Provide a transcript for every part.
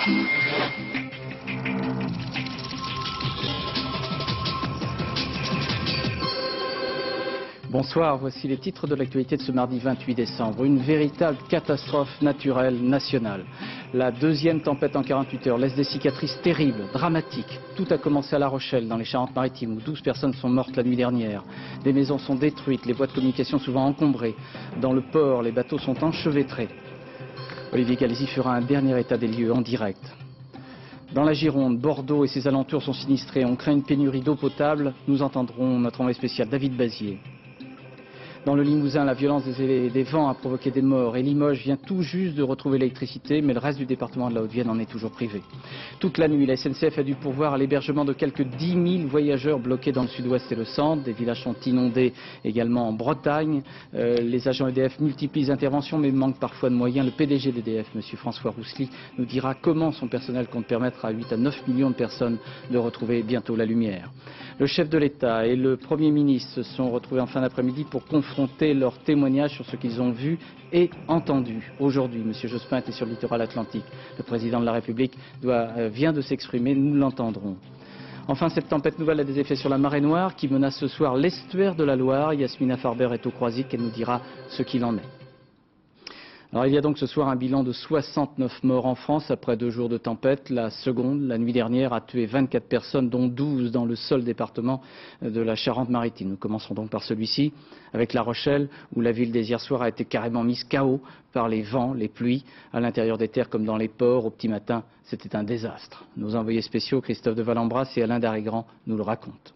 Bonsoir, voici les titres de l'actualité de ce mardi 28 décembre. Une véritable catastrophe naturelle nationale. La deuxième tempête en 48 heures laisse des cicatrices terribles, dramatiques. Tout a commencé à La Rochelle, dans les Charentes-Maritimes, où 12 personnes sont mortes la nuit dernière. Des maisons sont détruites, les voies de communication souvent encombrées. Dans le port, les bateaux sont enchevêtrés. Olivier Calesi fera un dernier état des lieux en direct. Dans la Gironde, Bordeaux et ses alentours sont sinistrés. On craint une pénurie d'eau potable. Nous entendrons notre envoyé spécial David Bazier. Dans le Limousin, la violence des vents a provoqué des morts et Limoges vient tout juste de retrouver l'électricité, mais le reste du département de la Haute-Vienne en est toujours privé. Toute la nuit, la SNCF a dû pourvoir à l'hébergement de quelques 10 000 voyageurs bloqués dans le sud-ouest et le centre. Des villages sont inondés également en Bretagne. Les agents EDF multiplient les interventions, mais manquent parfois de moyens. Le PDG d'EDF, M. François Roussely, nous dira comment son personnel compte permettre à 8 à 9 millions de personnes de retrouver bientôt la lumière. Le chef de l'État et le Premier ministre se sont retrouvés en fin d'après-midi pour confronter leurs témoignages sur ce qu'ils ont vu et entendu. Aujourd'hui, M. Jospin était sur le littoral atlantique. Le président de la République vient de s'exprimer, nous l'entendrons. Enfin, cette tempête nouvelle a des effets sur la marée noire qui menace ce soir l'estuaire de la Loire. Yasmina Farber est au Croisic, elle nous dira ce qu'il en est. Alors, il y a donc ce soir un bilan de 69 morts en France après 2 jours de tempête. La seconde, la nuit dernière, a tué 24 personnes, dont 12 dans le seul département de la Charente-Maritime. Nous commencerons donc par celui-ci, avec La Rochelle, où la ville des hier soirs a été carrément mise KO par les vents, les pluies, à l'intérieur des terres comme dans les ports. Au petit matin, c'était un désastre. Nos envoyés spéciaux, Christophe de Valembras et Alain Darégran, nous le racontent.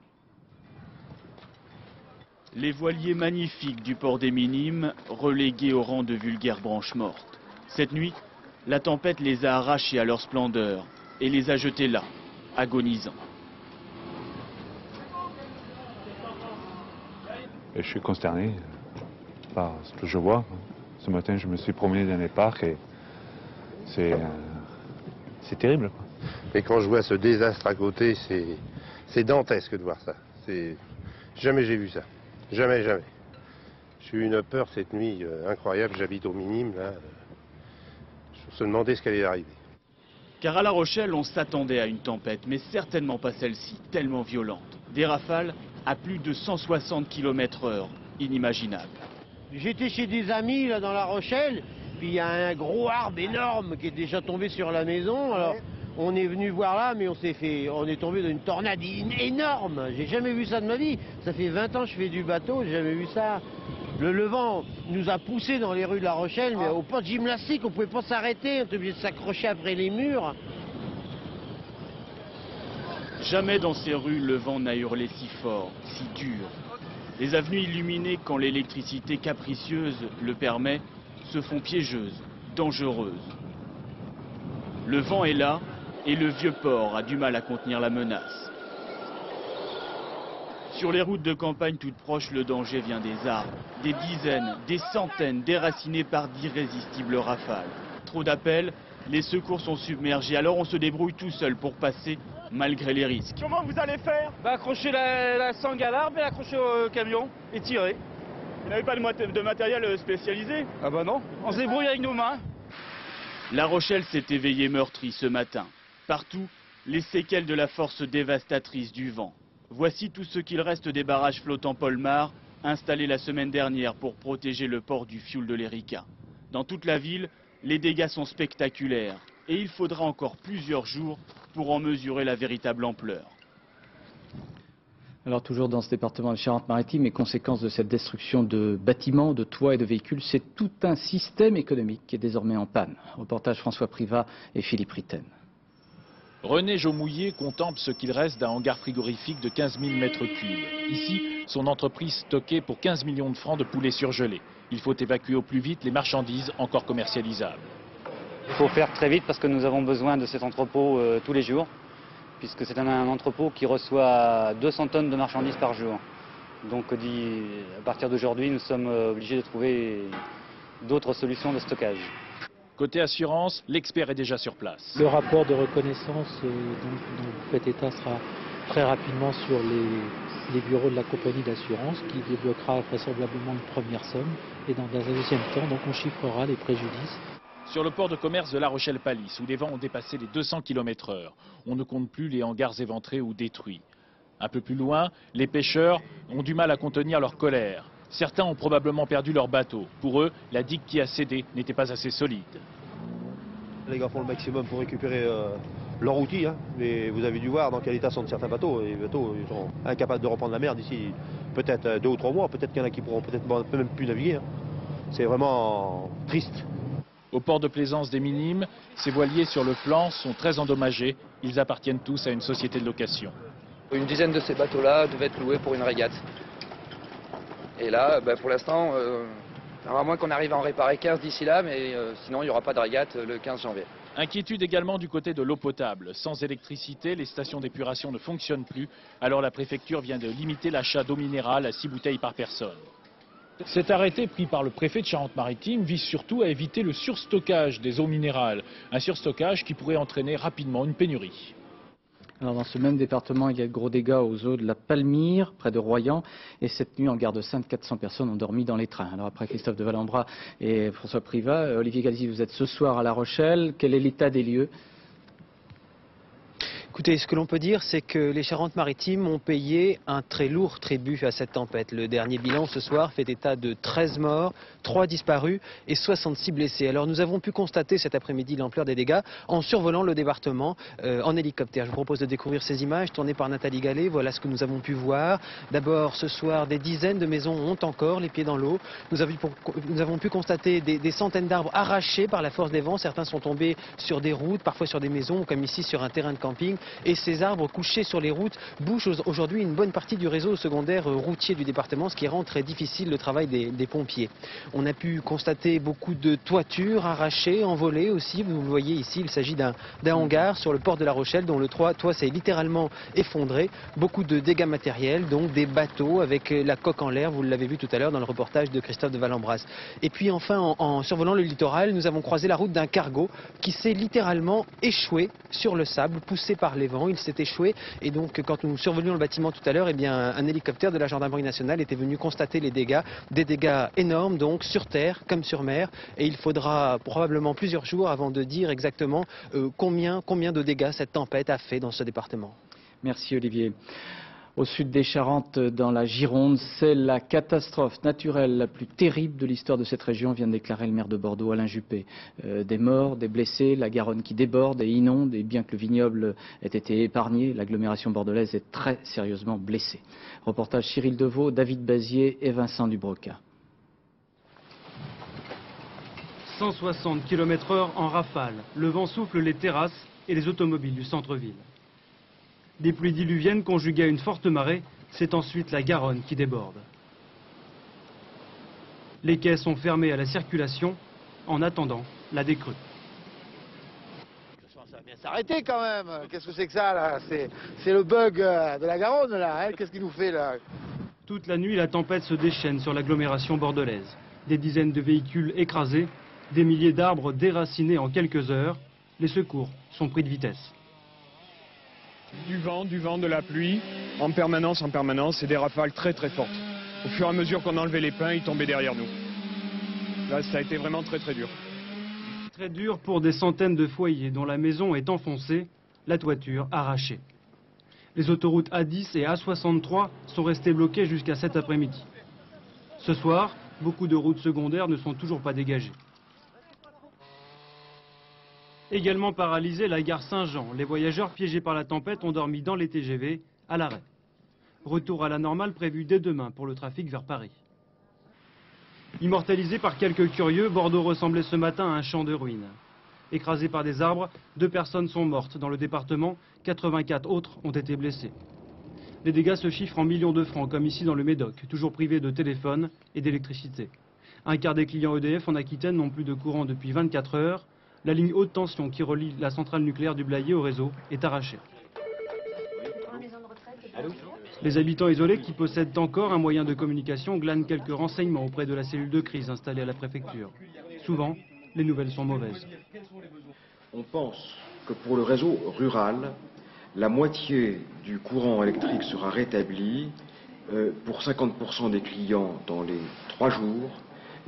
Les voiliers magnifiques du port des Minimes, relégués au rang de vulgaires branches mortes. Cette nuit, la tempête les a arrachés à leur splendeur et les a jetés là, agonisants. Et je suis consterné par ce que je vois. Ce matin, je me suis promené dans les parcs et c'est terrible. Et quand je vois ce désastre à côté, c'est dantesque de voir ça. Jamais j'ai vu ça. Jamais, jamais. J'ai eu une peur cette nuit incroyable. J'habite aux Minimes, là. Je se demandais ce qui allait arriver. Car à La Rochelle, on s'attendait à une tempête, mais certainement pas celle-ci, tellement violente. Des rafales à plus de 160 km/h, inimaginable. J'étais chez des amis là dans La Rochelle, puis il y a un gros arbre énorme qui est déjà tombé sur la maison. Alors on est venu voir là, mais on est tombé dans une tornade énorme. J'ai jamais vu ça de ma vie. Ça fait 20 ans que je fais du bateau, j'ai jamais vu ça. Le vent nous a poussés dans les rues de La Rochelle, mais au pas de gymnastique, on pouvait pas s'arrêter, on était obligé de s'accrocher après les murs. Jamais dans ces rues, le vent n'a hurlé si fort, si dur. Les avenues illuminées, quand l'électricité capricieuse le permet, se font piégeuses, dangereuses. Le vent est là, et le vieux port a du mal à contenir la menace. Sur les routes de campagne toutes proches, le danger vient des arbres. Des dizaines, des centaines déracinés par d'irrésistibles rafales. Trop d'appels, les secours sont submergés, alors on se débrouille tout seul pour passer, malgré les risques. Comment vous allez faire? Accrocher la sangle à l'arbre et l'accrocher au camion et tirer. Vous n'avez pas de matériel spécialisé? Ah bah non, on se débrouille avec nos mains. La Rochelle s'est éveillée meurtrie ce matin. Partout, les séquelles de la force dévastatrice du vent. Voici tout ce qu'il reste des barrages flottants Polmar, installés la semaine dernière pour protéger le port du fioul de l'Erika. Dans toute la ville, les dégâts sont spectaculaires et il faudra encore plusieurs jours pour en mesurer la véritable ampleur. Alors toujours dans ce département de Charente-Maritime, les conséquences de cette destruction de bâtiments, de toits et de véhicules, c'est tout un système économique qui est désormais en panne. Reportage François Privat et Philippe Ritten. René Jaumouillet contemple ce qu'il reste d'un hangar frigorifique de 15 000 mètres cubes. Ici, son entreprise stockait pour 15 millions de francs de poulets surgelés. Il faut évacuer au plus vite les marchandises encore commercialisables. Il faut faire très vite parce que nous avons besoin de cet entrepôt tous les jours, puisque c'est un entrepôt qui reçoit 200 tonnes de marchandises par jour. Donc à partir d'aujourd'hui, nous sommes obligés de trouver d'autres solutions de stockage. Côté assurance, l'expert est déjà sur place. Le rapport de reconnaissance dont vous faites état sera très rapidement sur les bureaux de la compagnie d'assurance qui débloquera vraisemblablement une première somme et dans un deuxième temps, donc on chiffrera les préjudices. Sur le port de commerce de La Rochelle-Palisse, où les vents ont dépassé les 200 km/h, on ne compte plus les hangars éventrés ou détruits. Un peu plus loin, les pêcheurs ont du mal à contenir leur colère. Certains ont probablement perdu leur bateau. Pour eux, la digue qui a cédé n'était pas assez solide. Les gars font le maximum pour récupérer leur outil, hein. Mais vous avez dû voir dans quel état sont certains bateaux. Et les bateaux ils sont incapables de reprendre la mer d'ici peut-être 2 ou 3 mois. Peut-être qu'il y en a qui pourront peut-être même plus naviguer, hein. C'est vraiment triste. Au port de plaisance des Minimes, ces voiliers sur le plan sont très endommagés. Ils appartiennent tous à une société de location. Une dizaine de ces bateaux-là devaient être loués pour une régate. Et là, pour l'instant, à moins qu'on arrive à en réparer 15 d'ici là, mais sinon il n'y aura pas de régate le 15 janvier. Inquiétude également du côté de l'eau potable. Sans électricité, les stations d'épuration ne fonctionnent plus. Alors la préfecture vient de limiter l'achat d'eau minérale à 6 bouteilles par personne. Cet arrêté pris par le préfet de Charente-Maritime vise surtout à éviter le surstockage des eaux minérales. Un surstockage qui pourrait entraîner rapidement une pénurie. Alors dans ce même département, il y a de gros dégâts aux eaux de la Palmyre, près de Royan. Et cette nuit, en gare de Sainte, 400 personnes ont dormi dans les trains. Alors après Christophe de Valambra et François Privat, Olivier Galzi, vous êtes ce soir à La Rochelle. Quel est l'état des lieux ? Écoutez, ce que l'on peut dire, c'est que les Charentes-Maritimes ont payé un très lourd tribut à cette tempête. Le dernier bilan ce soir fait état de 13 morts, 3 disparus et 66 blessés. Alors nous avons pu constater cet après-midi l'ampleur des dégâts en survolant le département en hélicoptère. Je vous propose de découvrir ces images tournées par Nathalie Gallet. Voilà ce que nous avons pu voir. D'abord, ce soir, des dizaines de maisons ont encore les pieds dans l'eau. Nous avons pu constater des centaines d'arbres arrachés par la force des vents. Certains sont tombés sur des routes, parfois sur des maisons, comme ici sur un terrain de camping. Et ces arbres couchés sur les routes bouchent aujourd'hui une bonne partie du réseau secondaire routier du département, ce qui rend très difficile le travail des pompiers. On a pu constater beaucoup de toitures arrachées, envolées aussi. Vous le voyez ici, il s'agit d'un hangar sur le port de La Rochelle dont le toit s'est littéralement effondré. Beaucoup de dégâts matériels, donc des bateaux avec la coque en l'air, vous l'avez vu tout à l'heure dans le reportage de Christophe de Valambras. Et puis enfin, en survolant le littoral, nous avons croisé la route d'un cargo qui s'est littéralement échoué sur le sable, poussé par les vents. Il s'est échoué et donc quand nous survolions le bâtiment tout à l'heure, un hélicoptère de la gendarmerie nationale était venu constater les dégâts, des dégâts énormes donc sur terre comme sur mer, et il faudra probablement plusieurs jours avant de dire exactement combien de dégâts cette tempête a fait dans ce département. Merci Olivier. Au sud des Charentes, dans la Gironde, c'est la catastrophe naturelle la plus terrible de l'histoire de cette région, vient de déclarer le maire de Bordeaux, Alain Juppé. Des morts, des blessés, la Garonne qui déborde et inonde, et bien que le vignoble ait été épargné, l'agglomération bordelaise est très sérieusement blessée. Reportage Cyril Deveau, David Bazier et Vincent Dubroca. 160 km/h en rafale, le vent souffle les terrasses et les automobiles du centre-ville. Des pluies diluviennes conjuguées à une forte marée, c'est ensuite la Garonne qui déborde. Les quais sont fermés à la circulation en attendant la décrue. Ça va bien s'arrêter quand même. Qu'est-ce que c'est que ça là? C'est le bug de la Garonne là, hein? Qu'est-ce qu'il nous fait là? Toute la nuit, la tempête se déchaîne sur l'agglomération bordelaise. Des dizaines de véhicules écrasés, des milliers d'arbres déracinés en quelques heures. Les secours sont pris de vitesse. Du vent, de la pluie, en permanence, et des rafales très très fortes. Au fur et à mesure qu'on enlevait les pins, ils tombaient derrière nous. Là, ça a été vraiment très très dur. Très dur pour des centaines de foyers dont la maison est enfoncée, la toiture arrachée. Les autoroutes A10 et A63 sont restées bloquées jusqu'à cet après-midi. Ce soir, beaucoup de routes secondaires ne sont toujours pas dégagées. Également paralysée, la gare Saint-Jean. Les voyageurs piégés par la tempête ont dormi dans les TGV à l'arrêt. Retour à la normale prévu dès demain pour le trafic vers Paris. Immortalisé par quelques curieux, Bordeaux ressemblait ce matin à un champ de ruines. Écrasé par des arbres, 2 personnes sont mortes dans le département, 84 autres ont été blessées. Les dégâts se chiffrent en millions de francs, comme ici dans le Médoc, toujours privé de téléphone et d'électricité. Un quart des clients EDF en Aquitaine n'ont plus de courant depuis 24 heures. La ligne haute tension qui relie la centrale nucléaire du Blayais au réseau est arrachée. Les habitants isolés qui possèdent encore un moyen de communication glanent quelques renseignements auprès de la cellule de crise installée à la préfecture. Souvent, les nouvelles sont mauvaises. On pense que pour le réseau rural, la moitié du courant électrique sera rétablie pour 50% des clients dans les 3 jours,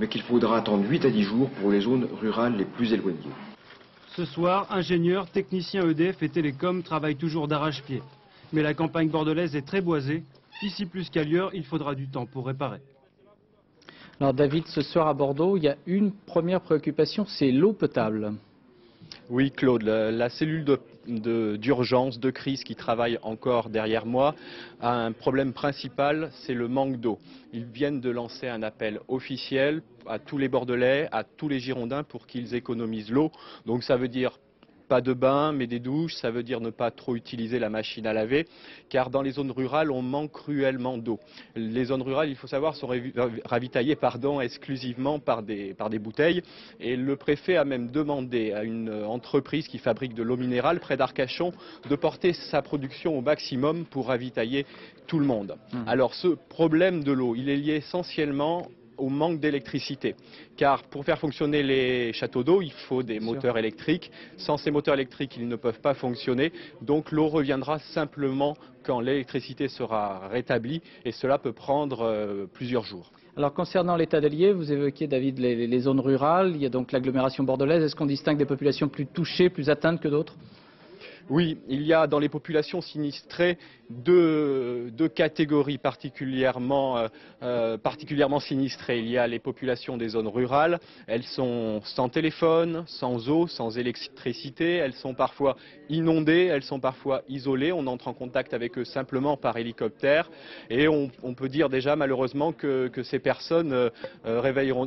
mais qu'il faudra attendre 8 à 10 jours pour les zones rurales les plus éloignées. Ce soir, ingénieurs, techniciens EDF et Télécom travaillent toujours d'arrache-pied. Mais la campagne bordelaise est très boisée. Ici plus qu'ailleurs, il faudra du temps pour réparer. Alors David, ce soir à Bordeaux, il y a une première préoccupation, c'est l'eau potable. Oui, Claude, la cellule d'urgence, de crise qui travaille encore derrière moi a un problème principal, c'est le manque d'eau. Ils viennent de lancer un appel officiel à tous les Bordelais, à tous les Girondins pour qu'ils économisent l'eau. Donc ça veut dire pas de bain, mais des douches, ça veut dire ne pas trop utiliser la machine à laver, car dans les zones rurales, on manque cruellement d'eau. Les zones rurales, il faut savoir, sont ravitaillées exclusivement par des bouteilles, et le préfet a même demandé à une entreprise qui fabrique de l'eau minérale près d'Arcachon de porter sa production au maximum pour ravitailler tout le monde. Alors ce problème de l'eau, il est lié essentiellement au manque d'électricité. Car pour faire fonctionner les châteaux d'eau, il faut des moteurs électriques. Sans ces moteurs électriques, ils ne peuvent pas fonctionner. Donc l'eau reviendra simplement quand l'électricité sera rétablie et cela peut prendre plusieurs jours. Alors concernant l'état des lieux, vous évoquiez David les zones rurales, il y a donc l'agglomération bordelaise. Est-ce qu'on distingue des populations plus touchées, plus atteintes que d'autres ? Oui, il y a dans les populations sinistrées deux catégories particulièrement sinistrées. Il y a les populations des zones rurales, elles sont sans téléphone, sans eau, sans électricité, elles sont parfois inondées, elles sont parfois isolées, on entre en contact avec eux simplement par hélicoptère et on peut dire déjà malheureusement que ces personnes réveilleront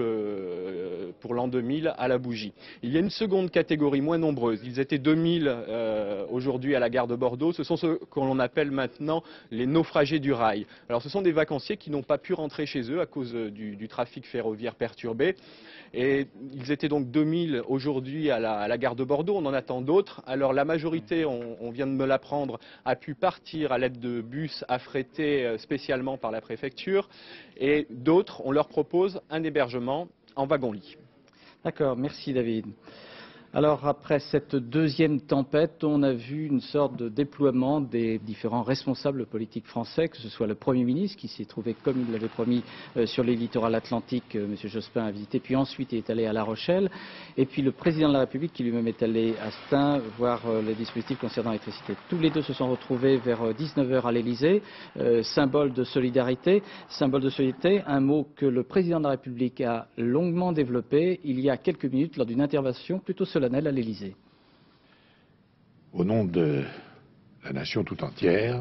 pour l'an 2000 à la bougie. Il y a une seconde catégorie moins nombreuse, ils étaient 2000 aujourd'hui à la gare de Bordeaux, ce sont ceux qu'on appelle maintenant les naufragés du rail. Alors ce sont des vacanciers qui n'ont pas pu rentrer chez eux à cause du trafic ferroviaire perturbé. Et ils étaient donc 2000 aujourd'hui à la gare de Bordeaux, on en attend d'autres. Alors la majorité, on vient de me l'apprendre, a pu partir à l'aide de bus affrétés spécialement par la préfecture. Et d'autres, on leur propose un hébergement en wagon-lit. D'accord, merci David. Alors après cette deuxième tempête, on a vu une sorte de déploiement des différents responsables politiques français, que ce soit le Premier ministre qui s'est trouvé, comme il l'avait promis, sur les littorales atlantiques, M. Jospin a visité, puis ensuite il est allé à La Rochelle, et puis le Président de la République qui lui-même est allé à Stein voir les dispositifs concernant l'électricité. Tous les deux se sont retrouvés vers 19h à l'Elysée, symbole de solidarité, un mot que le Président de la République a longuement développé il y a quelques minutes lors d'une intervention plutôt solennelle à l'Elysée. Au nom de la nation tout entière,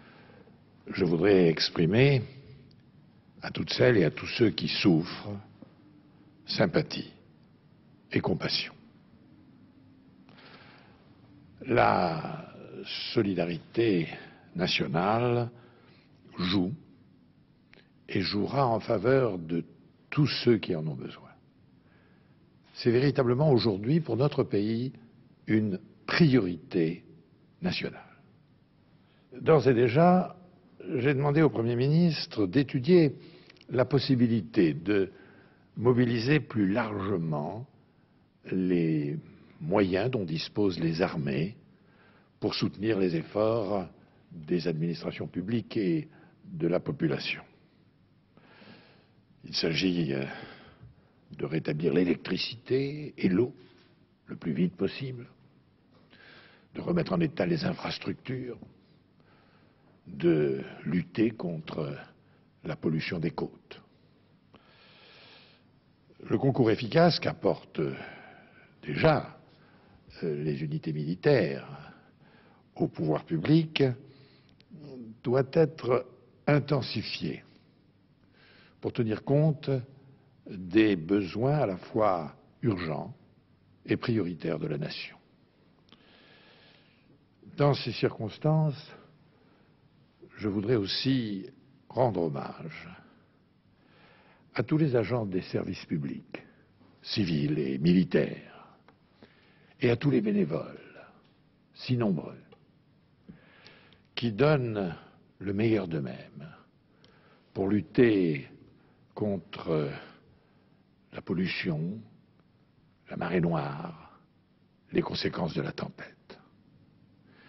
je voudrais exprimer à toutes celles et à tous ceux qui souffrent sympathie et compassion. La solidarité nationale joue et jouera en faveur de tous ceux qui en ont besoin. C'est véritablement aujourd'hui pour notre pays une priorité nationale. D'ores et déjà, j'ai demandé au Premier ministre d'étudier la possibilité de mobiliser plus largement les moyens dont disposent les armées pour soutenir les efforts des administrations publiques et de la population. Il s'agit de rétablir l'électricité et l'eau le plus vite possible, de remettre en état les infrastructures, de lutter contre la pollution des côtes. Le concours efficace qu'apportent déjà les unités militaires au pouvoir public doit être intensifié pour tenir compte des besoins à la fois urgents et prioritaires de la nation. Dans ces circonstances, je voudrais aussi rendre hommage à tous les agents des services publics, civils et militaires, et à tous les bénévoles, si nombreux, qui donnent le meilleur d'eux-mêmes pour lutter contre la pollution, la marée noire, les conséquences de la tempête.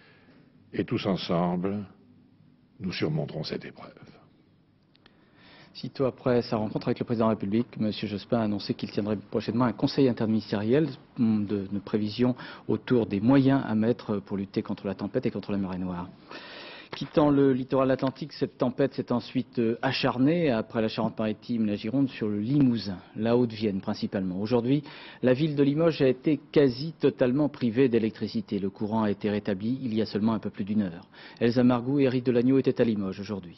Et tous ensemble, nous surmonterons cette épreuve. Sitôt après sa rencontre avec le président de la République, M. Jospin a annoncé qu'il tiendrait prochainement un conseil interministériel de prévision autour des moyens à mettre pour lutter contre la tempête et contre la marée noire. Quittant le littoral atlantique, cette tempête s'est ensuite acharnée, après la Charente-Maritime, la Gironde, sur le Limousin, la Haute-Vienne principalement. Aujourd'hui, la ville de Limoges a été quasi totalement privée d'électricité. Le courant a été rétabli il y a seulement un peu plus d'une heure. Elsa Margou et Eric Delagneau étaient à Limoges aujourd'hui.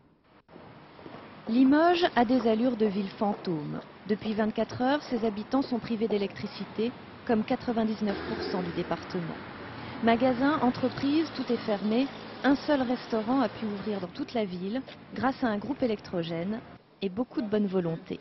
Limoges a des allures de ville fantôme. Depuis 24 heures, ses habitants sont privés d'électricité, comme 99% du département. Magasins, entreprises, tout est fermé. Un seul restaurant a pu ouvrir dans toute la ville grâce à un groupe électrogène et beaucoup de bonne volonté.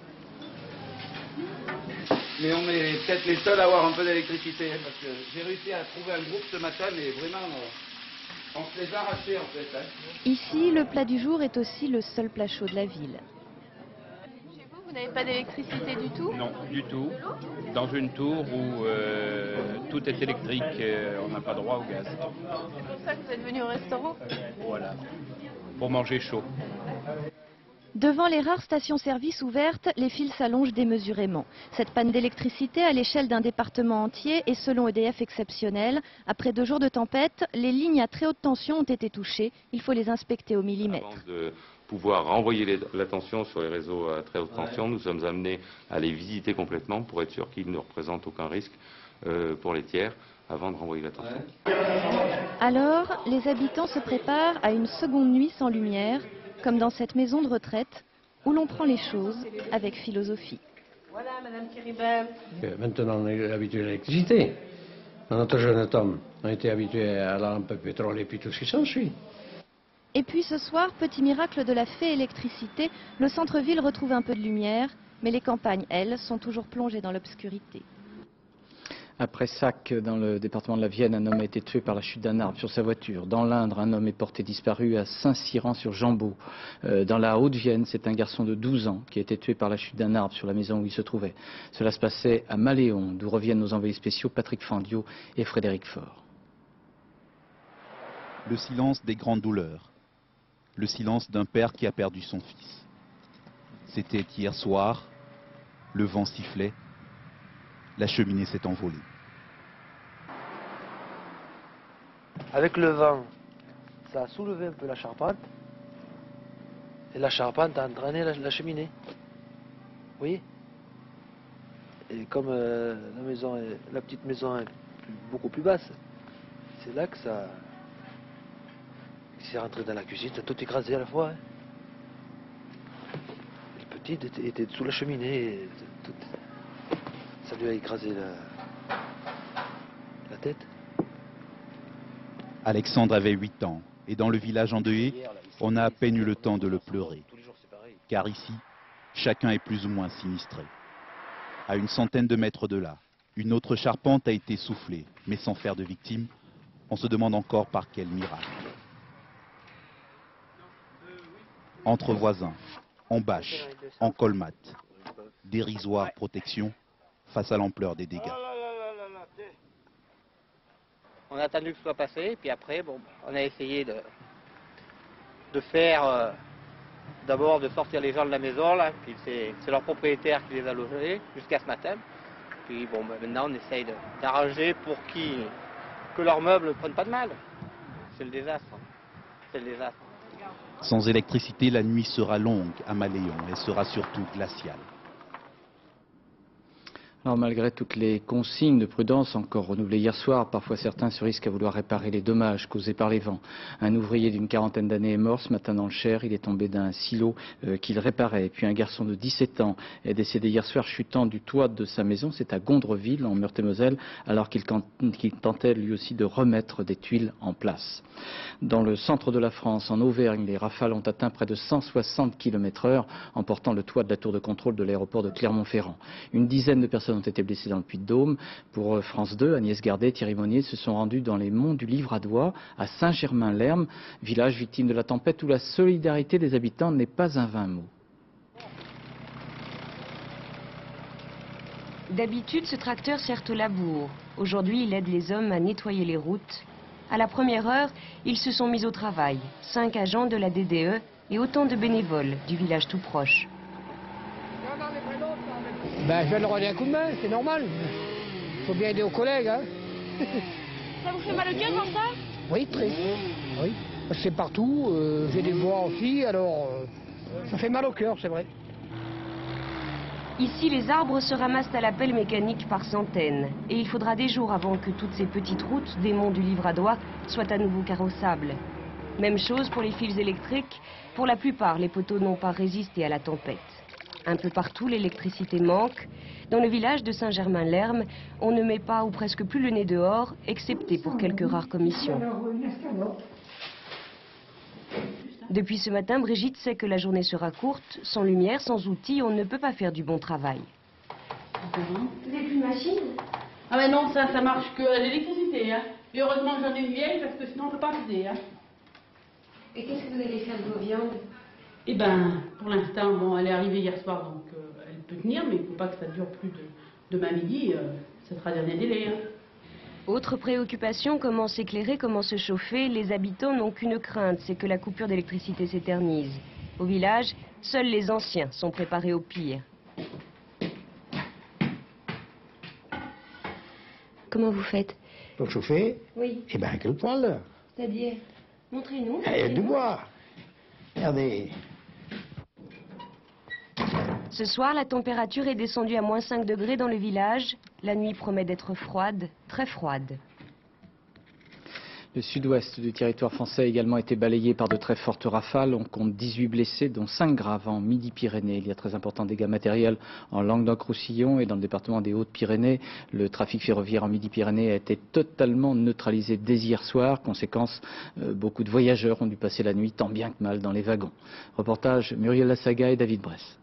Mais on est peut-être les seuls à avoir un peu d'électricité, parce que j'ai réussi à trouver un groupe ce matin, mais vraiment, on se les a arrachés en fait. Ici, le plat du jour est aussi le seul plat chaud de la ville. Vous n'avez pas d'électricité du tout? Non, du tout. Dans une tour où tout est électrique, on n'a pas droit au gaz. C'est pour ça que vous êtes venu au restaurant? Voilà, pour manger chaud. Devant les rares stations-service ouvertes, les fils s'allongent démesurément. Cette panne d'électricité à l'échelle d'un département entier est selon EDF exceptionnelle. Après 2 jours de tempête, les lignes à très haute tension ont été touchées. Il faut les inspecter au millimètre. Pouvoir renvoyer la tension sur les réseaux à très haute tension, nous sommes amenés à les visiter complètement pour être sûr qu'ils ne représentent aucun risque pour les tiers avant de renvoyer la tension. Alors, les habitants se préparent à une seconde nuit sans lumière, comme dans cette maison de retraite où l'on prend les choses avec philosophie. Voilà, Madame Kéribin. Maintenant, on est habitué à l'électricité. Notre jeune homme a été habitué à la lampe pétrole et puis tout ce qui s'ensuit. Et puis ce soir, petit miracle de la fée électricité, le centre-ville retrouve un peu de lumière, mais les campagnes, elles, sont toujours plongées dans l'obscurité. Après Sac, dans le département de la Vienne, un homme a été tué par la chute d'un arbre sur sa voiture. Dans l'Indre, un homme est porté disparu à Saint-Cyran-sur-Jambeau. Dans la Haute-Vienne, c'est un garçon de 12 ans qui a été tué par la chute d'un arbre sur la maison où il se trouvait. Cela se passait à Maléon, d'où reviennent nos envoyés spéciaux Patrick Fandiot et Frédéric Faure. Le silence des grandes douleurs. Le silence d'un père qui a perdu son fils. C'était hier soir, le vent sifflait, la cheminée s'est envolée. Avec le vent, ça a soulevé un peu la charpente, et la charpente a entraîné la cheminée. Vous voyez? Et comme la petite maison est beaucoup plus basse, c'est là que ça... C'est rentré dans la cuisine, tout écrasé à la fois. Hein. Le petit était sous la cheminée, ça lui a écrasé la tête. Alexandre avait 8 ans, et dans le village endeuillé, on a à peine eu le temps de le pleurer. Car ici, chacun est plus ou moins sinistré. À une centaine de mètres de là, une autre charpente a été soufflée, mais sans faire de victimes. On se demande encore par quel miracle. Entre voisins, en bâche, en colmate, dérisoire protection face à l'ampleur des dégâts. On a attendu que ce soit passé, puis après, bon, on a essayé de faire, d'abord de sortir les gens de la maison, là, puis c'est leur propriétaire qui les a logés jusqu'à ce matin. Puis bon, ben, maintenant on essaye d'arranger pour que leurs meubles ne prennent pas de mal. C'est le désastre, c'est le désastre. Sans électricité, la nuit sera longue à Maléon et sera surtout glaciale. Alors, malgré toutes les consignes de prudence encore renouvelées hier soir, parfois certains se risquent à vouloir réparer les dommages causés par les vents. Un ouvrier d'une 40aine d'années est mort ce matin dans le Cher. Il est tombé d'un silo qu'il réparait. Et puis un garçon de 17 ans est décédé hier soir chutant du toit de sa maison. C'est à Gondreville, en Meurthe-et-Moselle, alors qu'il tentait lui aussi de remettre des tuiles en place. Dans le centre de la France, en Auvergne, les rafales ont atteint près de 160 km/h, emportant le toit de la tour de contrôle de l'aéroport de Clermont-Ferrand. Une dizaine de personnes ont été blessés dans le Puy-de-Dôme. Pour France 2, Agnès Gardet et Thierry Monnier se sont rendus dans les monts du Livradois, à Saint-Germain-l'Erme, village victime de la tempête où la solidarité des habitants n'est pas un vain mot. D'habitude, ce tracteur sert au labour. Aujourd'hui, il aide les hommes à nettoyer les routes. À la première heure, ils se sont mis au travail. 5 agents de la DDE et autant de bénévoles du village tout proche. Ben, je vais leur donner un coup de main, c'est normal. Il faut bien aider aux collègues. Hein. Ça vous fait mal au cœur comme ça? Oui, très. Oui. C'est partout, j'ai des voix aussi, alors ça fait mal au cœur, c'est vrai. Ici, les arbres se ramassent à la pelle mécanique par centaines. Et il faudra des jours avant que toutes ces petites routes des monts du Livradois soient à nouveau carrossables. Même chose pour les fils électriques. Pour la plupart, les poteaux n'ont pas résisté à la tempête. Un peu partout, l'électricité manque. Dans le village de Saint-Germain-l'Herme, on ne met pas ou presque plus le nez dehors, excepté pour quelques rares commissions. Depuis ce matin, Brigitte sait que la journée sera courte. Sans lumière, sans outils, on ne peut pas faire du bon travail. Vous n'avez plus de machine? Ah mais non, ça marche que à l'électricité. Hein. Et heureusement que j'en ai une vieille, parce que sinon on ne peut pas vider. Hein. Et qu'est-ce que vous allez faire de vos viandes? Eh ben, pour l'instant, bon, elle est arrivée hier soir, donc elle peut tenir, mais il ne faut pas que ça dure plus de demain midi. Ça sera dernier délai. Hein. Autre préoccupation, comment s'éclairer, comment se chauffer. Les habitants n'ont qu'une crainte, c'est que la coupure d'électricité s'éternise. Au village, seuls les anciens sont préparés au pire. Comment vous faites? Pour chauffer? Oui. Eh bien, avec le poêle. C'est-à-dire? Montrez-nous. Il y a du bois. Regardez. Ce soir, la température est descendue à moins 5 degrés dans le village. La nuit promet d'être froide, très froide. Le sud-ouest du territoire français a également été balayé par de très fortes rafales. On compte 18 blessés, dont 5 graves en Midi-Pyrénées. Il y a très importants dégâts matériels en Languedoc-Roussillon et dans le département des Hautes-Pyrénées. Le trafic ferroviaire en Midi-Pyrénées a été totalement neutralisé dès hier soir. Conséquence, beaucoup de voyageurs ont dû passer la nuit tant bien que mal dans les wagons. Reportage Muriel Lassaga et David Bress.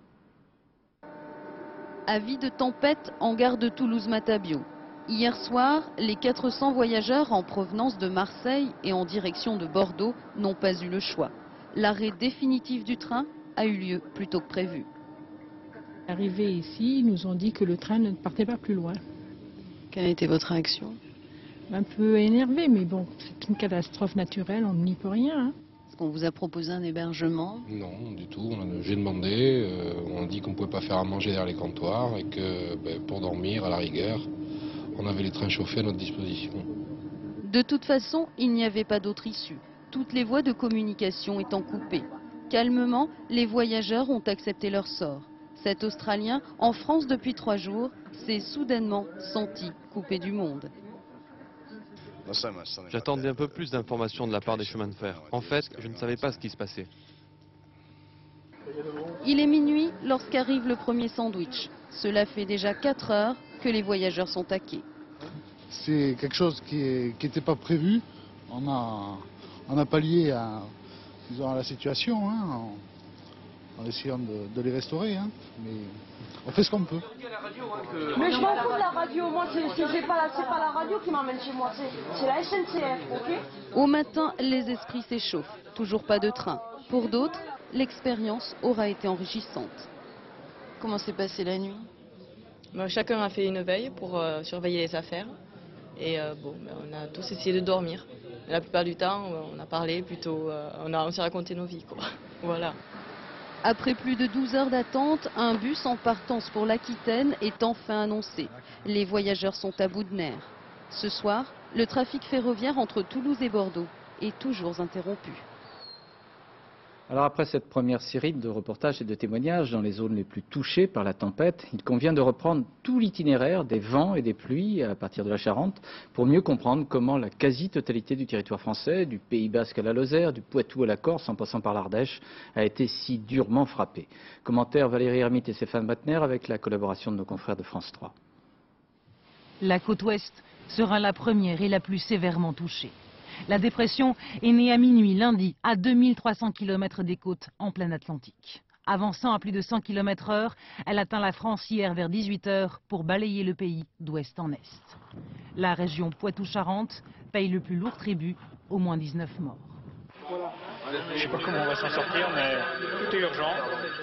Avis de tempête en gare de Toulouse-Matabio. Hier soir, les 400 voyageurs en provenance de Marseille et en direction de Bordeaux n'ont pas eu le choix. L'arrêt définitif du train a eu lieu plus tôt que prévu. Arrivés ici, ils nous ont dit que le train ne partait pas plus loin. Quelle a été votre réaction? Un peu énervé, mais bon, c'est une catastrophe naturelle, on n'y peut rien. Hein. Est-ce qu'on vous a proposé un hébergement? Non, du tout. J'ai demandé, on a dit qu'on ne pouvait pas faire à manger derrière les comptoirs et que pour dormir, à la rigueur, on avait les trains chauffés à notre disposition. De toute façon, il n'y avait pas d'autre issue. Toutes les voies de communication étant coupées. Calmement, les voyageurs ont accepté leur sort. Cet Australien, en France depuis 3 jours, s'est soudainement senti coupé du monde. J'attendais un peu plus d'informations de la part des chemins de fer. En fait, je ne savais pas ce qui se passait. Il est minuit lorsqu'arrive le premier sandwich. Cela fait déjà 4 heures que les voyageurs sont taqués. C'est quelque chose qui n'était pas prévu. On a pallié à la situation en essayant de les restaurer. Hein. Mais on fait ce qu'on peut. Mais je m'en fous de la radio. Moi, c'est pas la radio qui m'emmène chez moi. C'est la SNCF, ok? Au matin, les esprits s'échauffent. Toujours pas de train. Pour d'autres, l'expérience aura été enrichissante. Comment s'est passée la nuit? Chacun a fait une veille pour surveiller les affaires. Et on a tous essayé de dormir. Et la plupart du temps, on a parlé plutôt, on s'est raconté nos vies, quoi. Voilà. Après plus de 12 heures d'attente, un bus en partance pour l'Aquitaine est enfin annoncé. Les voyageurs sont à bout de nerfs. Ce soir, le trafic ferroviaire entre Toulouse et Bordeaux est toujours interrompu. Alors après cette première série de reportages et de témoignages dans les zones les plus touchées par la tempête, il convient de reprendre tout l'itinéraire des vents et des pluies à partir de la Charente pour mieux comprendre comment la quasi-totalité du territoire français, du Pays Basque à la Lozère, du Poitou à la Corse en passant par l'Ardèche, a été si durement frappée. Commentaire Valérie Hermite et Stéphane Batner avec la collaboration de nos confrères de France 3. La côte ouest sera la première et la plus sévèrement touchée. La dépression est née à minuit lundi à 2300 km des côtes en plein Atlantique. Avançant à plus de 100 km/h, elle atteint la France hier vers 18 h pour balayer le pays d'ouest en est. La région Poitou-Charentes paye le plus lourd tribut, au moins 19 morts. Je ne sais pas comment on va s'en sortir, mais tout est urgent.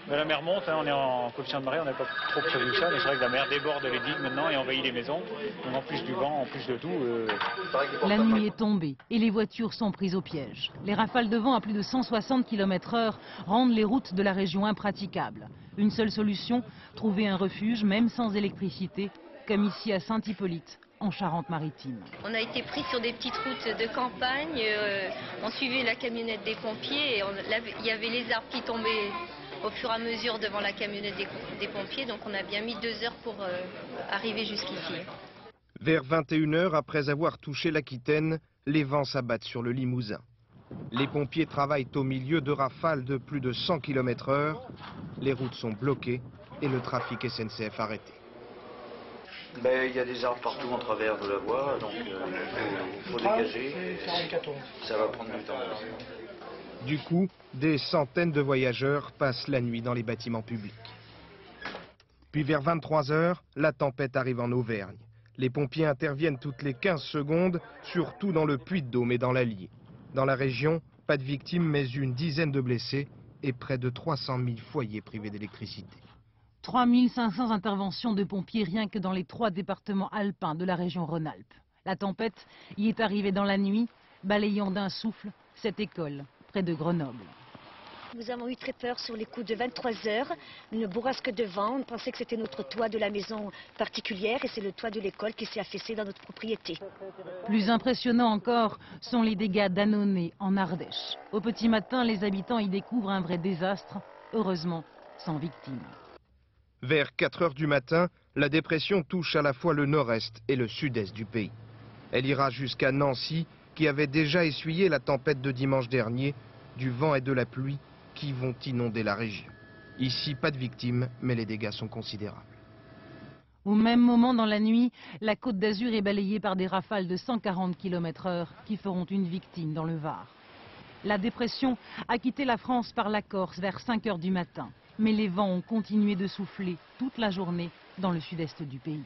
La mer monte, hein, on est en coefficient de marée, on n'a pas trop prévu ça, mais c'est vrai que la mer déborde les digues maintenant et envahit les maisons. Donc en plus du vent, en plus de tout... La nuit est tombée et les voitures sont prises au piège. Les rafales de vent à plus de 160 km/h rendent les routes de la région impraticables. Une seule solution, trouver un refuge, même sans électricité, comme ici à Saint-Hippolyte, en Charente-Maritime. On a été pris sur des petites routes de campagne, on suivait la camionnette des pompiers et il y avait les arbres qui tombaient au fur et à mesure devant la camionnette des pompiers, donc on a bien mis 2 heures pour arriver jusqu'ici. Vers 21 h, après avoir touché l'Aquitaine, les vents s'abattent sur le Limousin. Les pompiers travaillent au milieu de rafales de plus de 100 km/h. Les routes sont bloquées et le trafic SNCF arrêté. Il y a des arbres partout en travers de la voie, donc il faut dégager. Ça va prendre du temps. Du coup, des centaines de voyageurs passent la nuit dans les bâtiments publics. Puis vers 23 h, la tempête arrive en Auvergne. Les pompiers interviennent toutes les 15 secondes, surtout dans le Puy-de-Dôme et dans l'Allier. Dans la région, pas de victimes, mais une dizaine de blessés et près de 300 000 foyers privés d'électricité. 3500 interventions de pompiers rien que dans les 3 départements alpins de la région Rhône-Alpes. La tempête y est arrivée dans la nuit, balayant d'un souffle cette école près de Grenoble. Nous avons eu très peur sur les coups de 23 h, une bourrasque de vent. On pensait que c'était notre toit de la maison particulière et c'est le toit de l'école qui s'est affaissé dans notre propriété. Plus impressionnants encore sont les dégâts d'Annonay en Ardèche. Au petit matin, les habitants y découvrent un vrai désastre, heureusement sans victimes. Vers 4 h du matin, la dépression touche à la fois le nord-est et le sud-est du pays. Elle ira jusqu'à Nancy, qui avait déjà essuyé la tempête de dimanche dernier, du vent et de la pluie qui vont inonder la région. Ici, pas de victimes, mais les dégâts sont considérables. Au même moment dans la nuit, la Côte d'Azur est balayée par des rafales de 140 km/h qui feront une victime dans le Var. La dépression a quitté la France par la Corse vers 5 h du matin. Mais les vents ont continué de souffler toute la journée dans le sud-est du pays.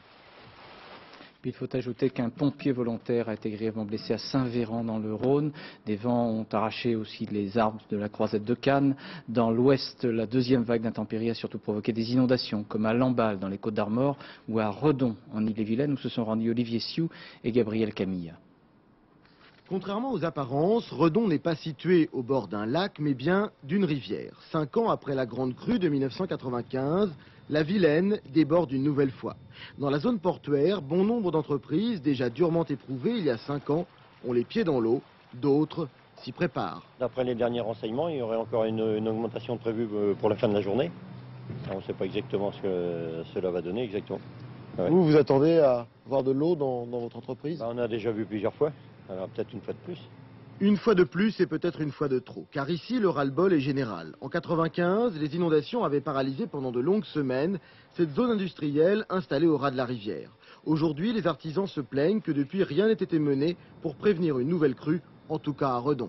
Il faut ajouter qu'un pompier volontaire a été grièvement blessé à Saint-Véran dans le Rhône. Des vents ont arraché aussi les arbres de la croisette de Cannes. Dans l'ouest, la deuxième vague d'intempéries a surtout provoqué des inondations, comme à Lamballe dans les Côtes-d'Armor ou à Redon en Ille-et-Vilaine, où se sont rendus Olivier Sioux et Gabriel Camille. Contrairement aux apparences, Redon n'est pas situé au bord d'un lac, mais bien d'une rivière. 5 ans après la grande crue de 1995, la Vilaine déborde une nouvelle fois. Dans la zone portuaire, bon nombre d'entreprises, déjà durement éprouvées il y a 5 ans, ont les pieds dans l'eau, d'autres s'y préparent. D'après les derniers renseignements, il y aurait encore une augmentation prévue pour la fin de la journée. On ne sait pas exactement ce que cela va donner exactement. Ouais. Vous vous attendez à voir de l'eau dans votre entreprise? On a déjà vu plusieurs fois, alors peut-être une fois de plus. Une fois de plus et peut-être une fois de trop, car ici le ras-le-bol est général. En 1995, les inondations avaient paralysé pendant de longues semaines cette zone industrielle installée au ras de la rivière. Aujourd'hui, les artisans se plaignent que depuis rien n'ait été mené pour prévenir une nouvelle crue, en tout cas à Redon.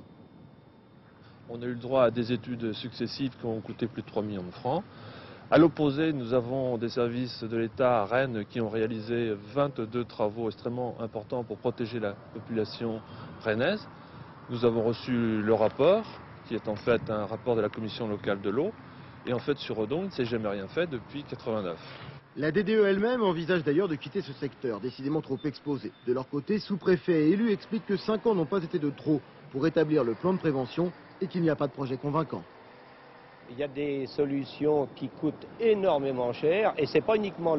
On a eu le droit à des études successives qui ont coûté plus de 3 millions de francs. À l'opposé, nous avons des services de l'État à Rennes qui ont réalisé 22 travaux extrêmement importants pour protéger la population rennaise. Nous avons reçu le rapport, qui est en fait un rapport de la commission locale de l'eau. Et en fait, sur Redon, il ne s'est jamais rien fait depuis 1989. La DDE elle-même envisage d'ailleurs de quitter ce secteur, décidément trop exposé. De leur côté, sous-préfet et élus expliquent que 5 ans n'ont pas été de trop pour établir le plan de prévention et qu'il n'y a pas de projet convaincant. Il y a des solutions qui coûtent énormément cher et ce n'est pas uniquement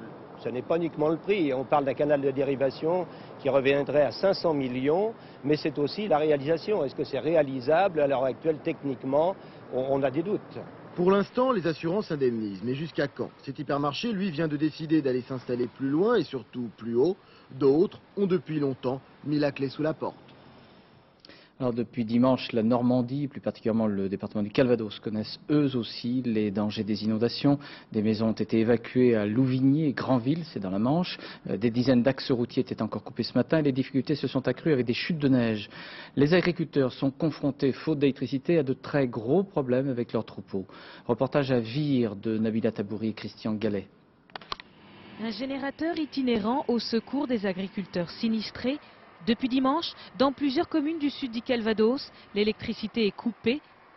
le prix. On parle d'un canal de dérivation qui reviendrait à 500 millions, mais c'est aussi la réalisation. Est-ce que c'est réalisable à l'heure actuelle techniquement? On a des doutes. Pour l'instant, les assurances indemnisent, mais jusqu'à quand? Cet hypermarché, lui, vient de décider d'aller s'installer plus loin et surtout plus haut. D'autres ont depuis longtemps mis la clé sous la porte. Alors depuis dimanche, la Normandie, plus particulièrement le département du Calvados, connaissent eux aussi les dangers des inondations. Des maisons ont été évacuées à Louvigny et Granville, c'est dans la Manche. Des dizaines d'axes routiers étaient encore coupés ce matin et les difficultés se sont accrues avec des chutes de neige. Les agriculteurs sont confrontés, faute d'électricité, à de très gros problèmes avec leurs troupeaux. Reportage à Vire de Nabila Tabouri et Christian Gallet. Un générateur itinérant au secours des agriculteurs sinistrés. Depuis dimanche, dans plusieurs communes du sud du Calvados, l'électricité est coupée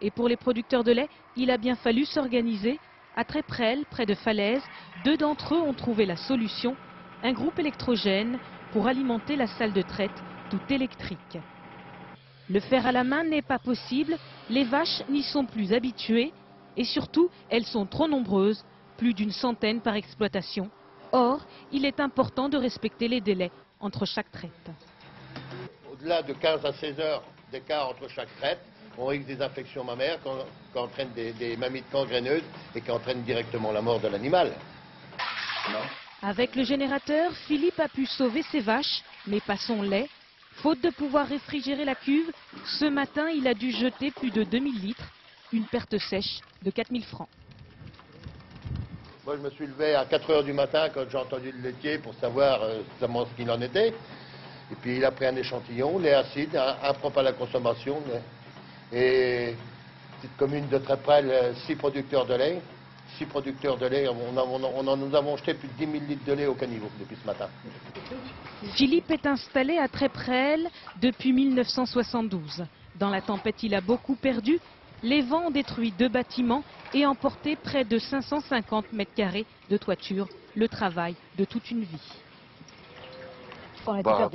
Et pour les producteurs de lait, il a bien fallu s'organiser. À Tréprel, près de Falaise, 2 d'entre eux ont trouvé la solution, un groupe électrogène pour alimenter la salle de traite, tout électrique. Le faire à la main n'est pas possible, les vaches n'y sont plus habituées et surtout, elles sont trop nombreuses, plus d'une centaine par exploitation. Or, il est important de respecter les délais entre chaque traite. Au-delà de 15 à 16 heures d'écart entre chaque traite, on risque des infections mammaires qui entraînent des mammites gangréneuses et qui entraînent directement la mort de l'animal. Avec le générateur, Philippe a pu sauver ses vaches, mais pas son lait. Faute de pouvoir réfrigérer la cuve, ce matin, il a dû jeter plus de 2000 litres, une perte sèche de 4000 francs. Moi, je me suis levé à 4 heures du matin quand j'ai entendu le laitier pour savoir ce qu'il en était. Et puis, il a pris un échantillon, lait acide, impropre à la consommation. Et petite commune de Tréprel, 6 producteurs de lait. 6 producteurs de lait, nous avons jeté plus de 10 000 litres de lait au caniveau depuis ce matin. Philippe est installé à Tréprel depuis 1972. Dans la tempête, il a beaucoup perdu. Les vents ont détruit 2 bâtiments et emporté près de 550 mètres carrés de toiture, le travail de toute une vie. Qu'on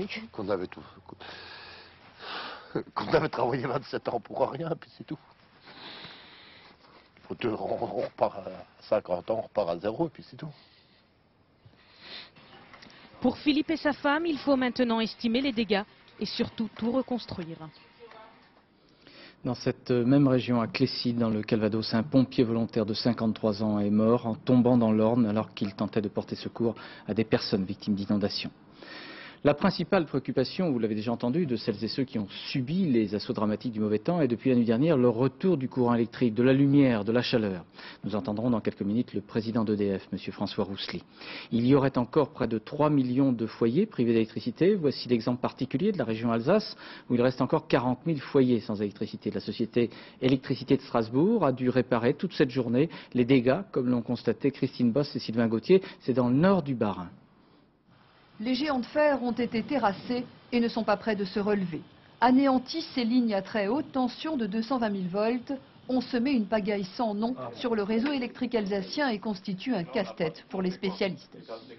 avait travaillé 27 ans pour rien, puis c'est tout. On repart à 50 ans, on repart à 0, et puis c'est tout. Pour Philippe et sa femme, il faut maintenant estimer les dégâts et surtout tout reconstruire. Dans cette même région, à Clécy, dans le Calvados, un pompier volontaire de 53 ans est mort en tombant dans l'Orne alors qu'il tentait de porter secours à des personnes victimes d'inondations. La principale préoccupation, vous l'avez déjà entendu, de celles et ceux qui ont subi les assauts dramatiques du mauvais temps est depuis la nuit dernière le retour du courant électrique, de la lumière, de la chaleur. Nous entendrons dans quelques minutes le président d'EDF, M. François Roussely. Il y aurait encore près de 3 millions de foyers privés d'électricité. Voici l'exemple particulier de la région Alsace, où il reste encore 40 000 foyers sans électricité. La société Électricité de Strasbourg a dû réparer toute cette journée les dégâts, comme l'ont constaté Christine Boss et Sylvain Gauthier. C'est dans le nord du Bas-Rhin. Les géants de fer ont été terrassés et ne sont pas prêts de se relever. Anéanties, ces lignes à très haute tension de 220 000 volts ont semé une pagaille sans nom sur le réseau électrique alsacien et constituent un casse-tête pour les spécialistes.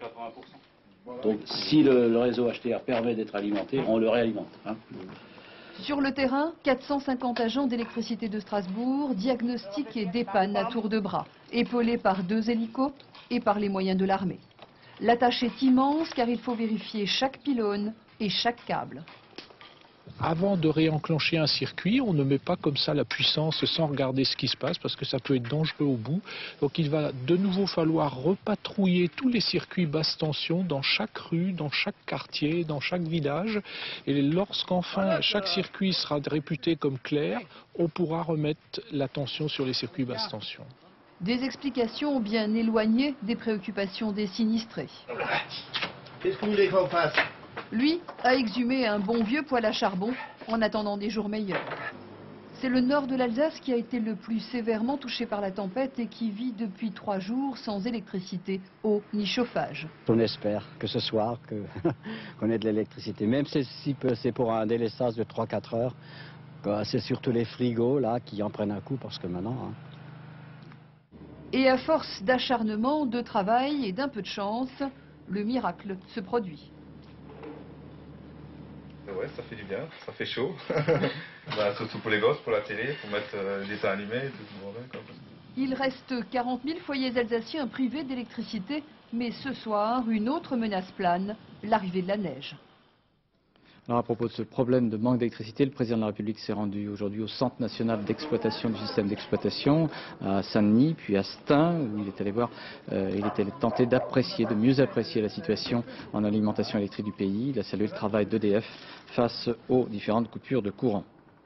Donc si le réseau HTR permet d'être alimenté, on le réalimente. Sur le terrain, 450 agents d'électricité de Strasbourg diagnostiquent et dépannent à tour de bras, épaulés par 2 hélicos et par les moyens de l'armée. La tâche est immense car il faut vérifier chaque pylône et chaque câble. Avant de réenclencher un circuit, on ne met pas comme ça la puissance sans regarder ce qui se passe parce que ça peut être dangereux au bout. Donc il va de nouveau falloir repatrouiller tous les circuits basse tension dans chaque rue, dans chaque quartier, dans chaque village. Et lorsqu'enfin chaque circuit sera réputé comme clair, on pourra remettre la tension sur les circuits basse tension. Des explications bien éloignées des préoccupations des sinistrés. Qu'est-ce que vous voulez qu'on fasse? Lui a exhumé un bon vieux poêle à charbon en attendant des jours meilleurs. C'est le nord de l'Alsace qui a été le plus sévèrement touché par la tempête et qui vit depuis 3 jours sans électricité, eau ni chauffage. On espère que ce soir qu'on ait de l'électricité, même si c'est pour un délestage de 3-4 heures. C'est surtout les frigos là qui en prennent un coup parce que maintenant... Et à force d'acharnement, de travail et d'un peu de chance, le miracle se produit. Ouais, ça fait du bien, ça fait chaud. Surtout pour les gosses, pour la télé, pour mettre les dessins animés et tout. Il reste 40 000 foyers alsaciens privés d'électricité, mais ce soir, une autre menace plane, l'arrivée de la neige. Alors à propos de ce problème de manque d'électricité, le président de la République s'est rendu aujourd'hui au Centre national d'exploitation du système d'exploitation à Saint-Denis, puis à Stein, où il est allé voir, il est allé tenter d'apprécier, de mieux apprécier la situation en alimentation électrique du pays. Il a salué le travail d'EDF face aux différentes coupures de courant.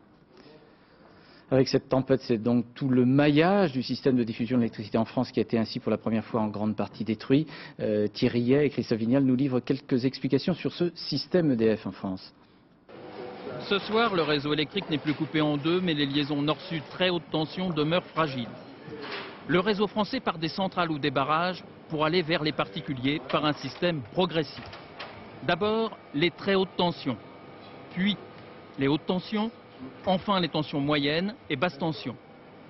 Avec cette tempête, c'est donc tout le maillage du système de diffusion de l'électricité en France qui a été ainsi pour la première fois en grande partie détruit. Thierry Yeh et Christophe Vignal nous livrent quelques explications sur ce système EDF en France. Ce soir, le réseau électrique n'est plus coupé en deux, mais les liaisons nord-sud très haute tension demeurent fragiles. Le réseau français part des centrales ou des barrages pour aller vers les particuliers par un système progressif. D'abord, les très hautes tensions, puis les hautes tensions, enfin les tensions moyennes et basses tensions.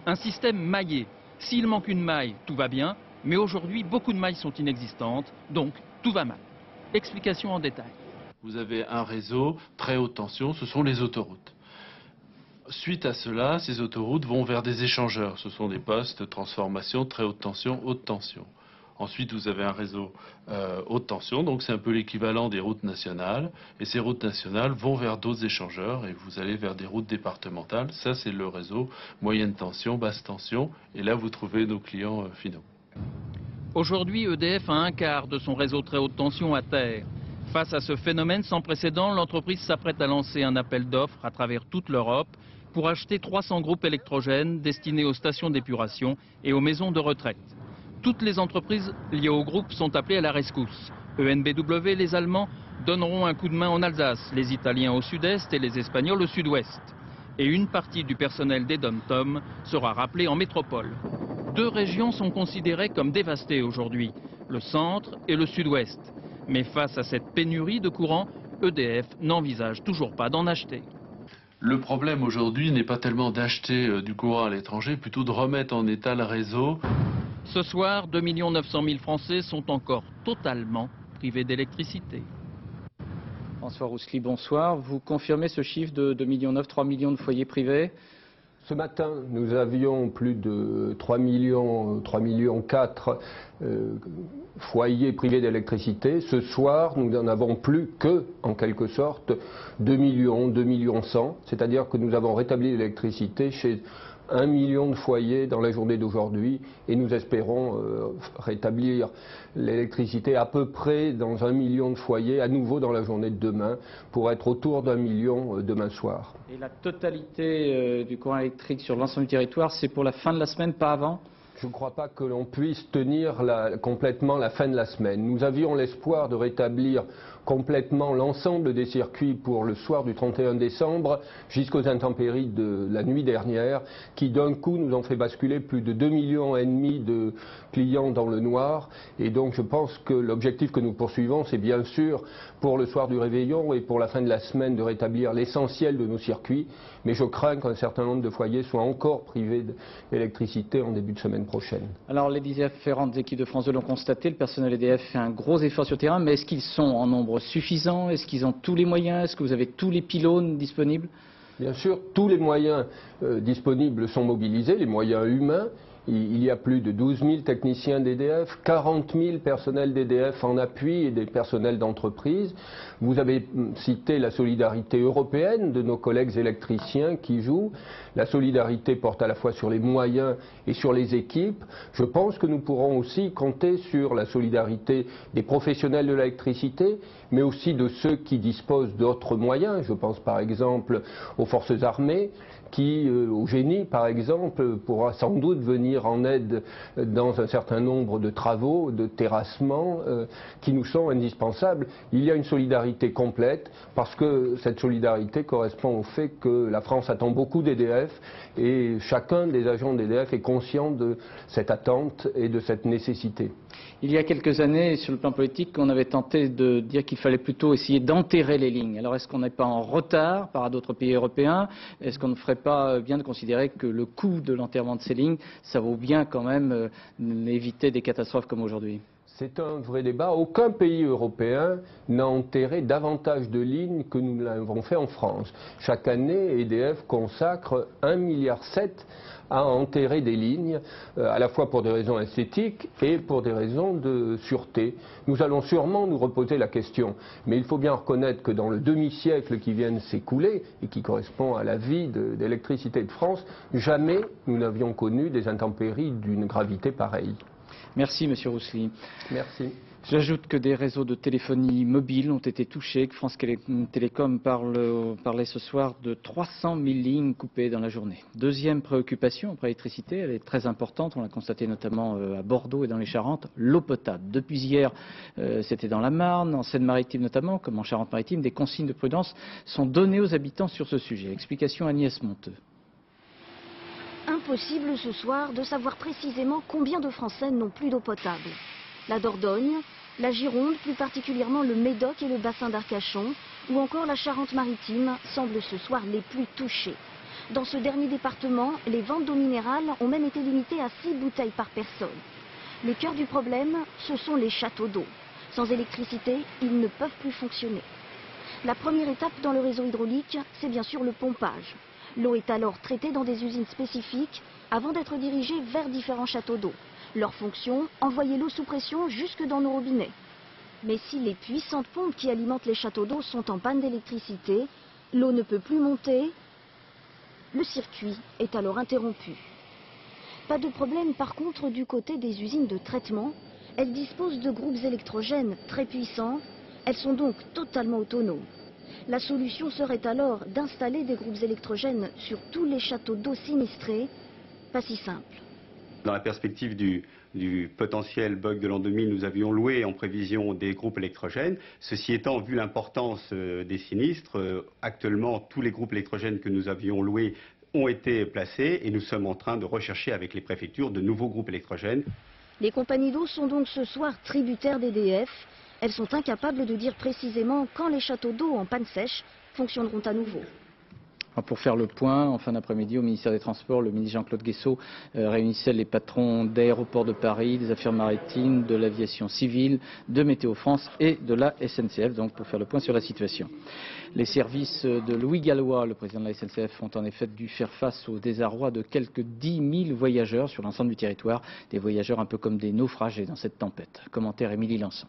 Un système maillé. S'il manque une maille, tout va bien, mais aujourd'hui, beaucoup de mailles sont inexistantes, donc tout va mal. Explication en détail. Vous avez un réseau très haute tension, ce sont les autoroutes. Suite à cela, ces autoroutes vont vers des échangeurs. Ce sont des postes de transformation très haute tension, haute tension. Ensuite, vous avez un réseau haute tension, donc c'est un peu l'équivalent des routes nationales. Et ces routes nationales vont vers d'autres échangeurs et vous allez vers des routes départementales. Ça, c'est le réseau moyenne tension, basse tension. Et là, vous trouvez nos clients finaux. Aujourd'hui, EDF a un quart de son réseau très haute tension à terre. Face à ce phénomène sans précédent, l'entreprise s'apprête à lancer un appel d'offres à travers toute l'Europe pour acheter 300 groupes électrogènes destinés aux stations d'épuration et aux maisons de retraite. Toutes les entreprises liées au groupe sont appelées à la rescousse. ENBW, les Allemands, donneront un coup de main en Alsace, les Italiens au sud-est et les Espagnols au sud-ouest. Et une partie du personnel des DOM-TOM sera rappelée en métropole. 2 régions sont considérées comme dévastées aujourd'hui, le centre et le sud-ouest. Mais face à cette pénurie de courant, EDF n'envisage toujours pas d'en acheter. Le problème aujourd'hui n'est pas tellement d'acheter du courant à l'étranger, plutôt de remettre en état le réseau. Ce soir, 2 900 000 Français sont encore totalement privés d'électricité. François Roussely, bonsoir. Vous confirmez ce chiffre de 2,9 millions, 3 millions de foyers privés? Ce matin, nous avions plus de 3,4 millions foyers privés d'électricité. Ce soir, nous n'en avons plus que, en quelque sorte, 2 millions 100. C'est-à-dire que nous avons rétabli l'électricité chez 1 million de foyers dans la journée d'aujourd'hui et nous espérons rétablir l'électricité à peu près dans 1 million de foyers à nouveau dans la journée de demain pour être autour d'1 million demain soir. Et la totalité du courant électrique sur l'ensemble du territoire, c'est pour la fin de la semaine, pas avant? Je ne crois pas que l'on puisse tenir complètement la fin de la semaine. Nous avions l'espoir de rétablir complètement l'ensemble des circuits pour le soir du 31 décembre jusqu'aux intempéries de la nuit dernière qui d'un coup nous ont fait basculer plus de 2,5 millions de clients dans le noir et donc je pense que l'objectif que nous poursuivons c'est bien sûr pour le soir du réveillon et pour la fin de la semaine de rétablir l'essentiel de nos circuits mais je crains qu'un certain nombre de foyers soient encore privés d'électricité en début de semaine prochaine. Alors les différentes équipes de France 2 l'ont constaté, le personnel EDF fait un gros effort sur le terrain, mais est-ce qu'ils sont en nombre suffisant? Est-ce qu'ils ont tous les moyens? Est-ce que vous avez tous les pylônes disponibles? Bien sûr, tous les moyens disponibles sont mobilisés, les moyens humains. Il y a plus de 12 000 techniciens d'EDF, 40 000 personnels d'EDF en appui et des personnels d'entreprise. Vous avez cité la solidarité européenne de nos collègues électriciens qui jouent. La solidarité porte à la fois sur les moyens et sur les équipes. Je pense que nous pourrons aussi compter sur la solidarité des professionnels de l'électricité, mais aussi de ceux qui disposent d'autres moyens. Je pense par exemple aux forces armées, qui, au génie par exemple, pourra sans doute venir en aide dans un certain nombre de travaux, de terrassements qui nous sont indispensables. Il y a une solidarité complète parce que cette solidarité correspond au fait que la France attend beaucoup d'EDF et chacun des agents d'EDF est conscient de cette attente et de cette nécessité. Il y a quelques années, sur le plan politique, on avait tenté de dire qu'il fallait plutôt essayer d'enterrer les lignes. Alors est-ce qu'on n'est pas en retard par rapport à d'autres pays européens? Est-ce qu'on ne ferait pas bien de considérer que le coût de l'enterrement de ces lignes, ça vaut bien quand même éviter des catastrophes comme aujourd'hui? C'est un vrai débat. Aucun pays européen n'a enterré davantage de lignes que nous l'avons fait en France. Chaque année, EDF consacre 1,7 milliard à enterrer des lignes, à la fois pour des raisons esthétiques et pour des raisons de sûreté. Nous allons sûrement nous reposer la question, mais il faut bien reconnaître que dans le demi-siècle qui vient de s'écouler et qui correspond à la vie d'électricité de France, jamais nous n'avions connu des intempéries d'une gravité pareille. Merci Monsieur Roussely. Merci. J'ajoute que des réseaux de téléphonie mobile ont été touchés, que France Télécom parlait ce soir de 300 000 lignes coupées dans la journée. Deuxième préoccupation après l'électricité, elle est très importante, on l'a constaté notamment à Bordeaux et dans les Charentes, l'eau potable. Depuis hier, c'était dans la Marne, en Seine-Maritime notamment, comme en Charente-Maritime, des consignes de prudence sont données aux habitants sur ce sujet. Explication Agnès Monteux. Impossible ce soir de savoir précisément combien de Français n'ont plus d'eau potable. La Dordogne, la Gironde, plus particulièrement le Médoc et le bassin d'Arcachon, ou encore la Charente-Maritime semblent ce soir les plus touchés. Dans ce dernier département, les ventes d'eau minérale ont même été limitées à 6 bouteilles par personne. Le cœur du problème, ce sont les châteaux d'eau. Sans électricité, ils ne peuvent plus fonctionner. La première étape dans le réseau hydraulique, c'est bien sûr le pompage. L'eau est alors traitée dans des usines spécifiques avant d'être dirigée vers différents châteaux d'eau. Leur fonction, envoyer l'eau sous pression jusque dans nos robinets. Mais si les puissantes pompes qui alimentent les châteaux d'eau sont en panne d'électricité, l'eau ne peut plus monter, le circuit est alors interrompu. Pas de problème par contre du côté des usines de traitement. Elles disposent de groupes électrogènes très puissants, elles sont donc totalement autonomes. La solution serait alors d'installer des groupes électrogènes sur tous les châteaux d'eau sinistrés, pas si simple. Dans la perspective du potentiel bug de l'an 2000, nous avions loué en prévision des groupes électrogènes. Ceci étant, vu l'importance des sinistres, actuellement tous les groupes électrogènes que nous avions loués ont été placés et nous sommes en train de rechercher avec les préfectures de nouveaux groupes électrogènes. Les compagnies d'eau sont donc ce soir tributaires d'EDF. Elles sont incapables de dire précisément quand les châteaux d'eau en panne sèche fonctionneront à nouveau. Pour faire le point, en fin d'après-midi, au ministère des Transports, le ministre Jean-Claude Guessot réunissait les patrons d'Aéroports de Paris, des Affaires maritimes, de l'aviation civile, de Météo France et de la SNCF, donc pour faire le point sur la situation. Les services de Louis Gallois, le président de la SNCF, ont en effet dû faire face au désarroi de quelques 10 000 voyageurs sur l'ensemble du territoire, des voyageurs un peu comme des naufragés dans cette tempête. Commentaire Émilie Lançon.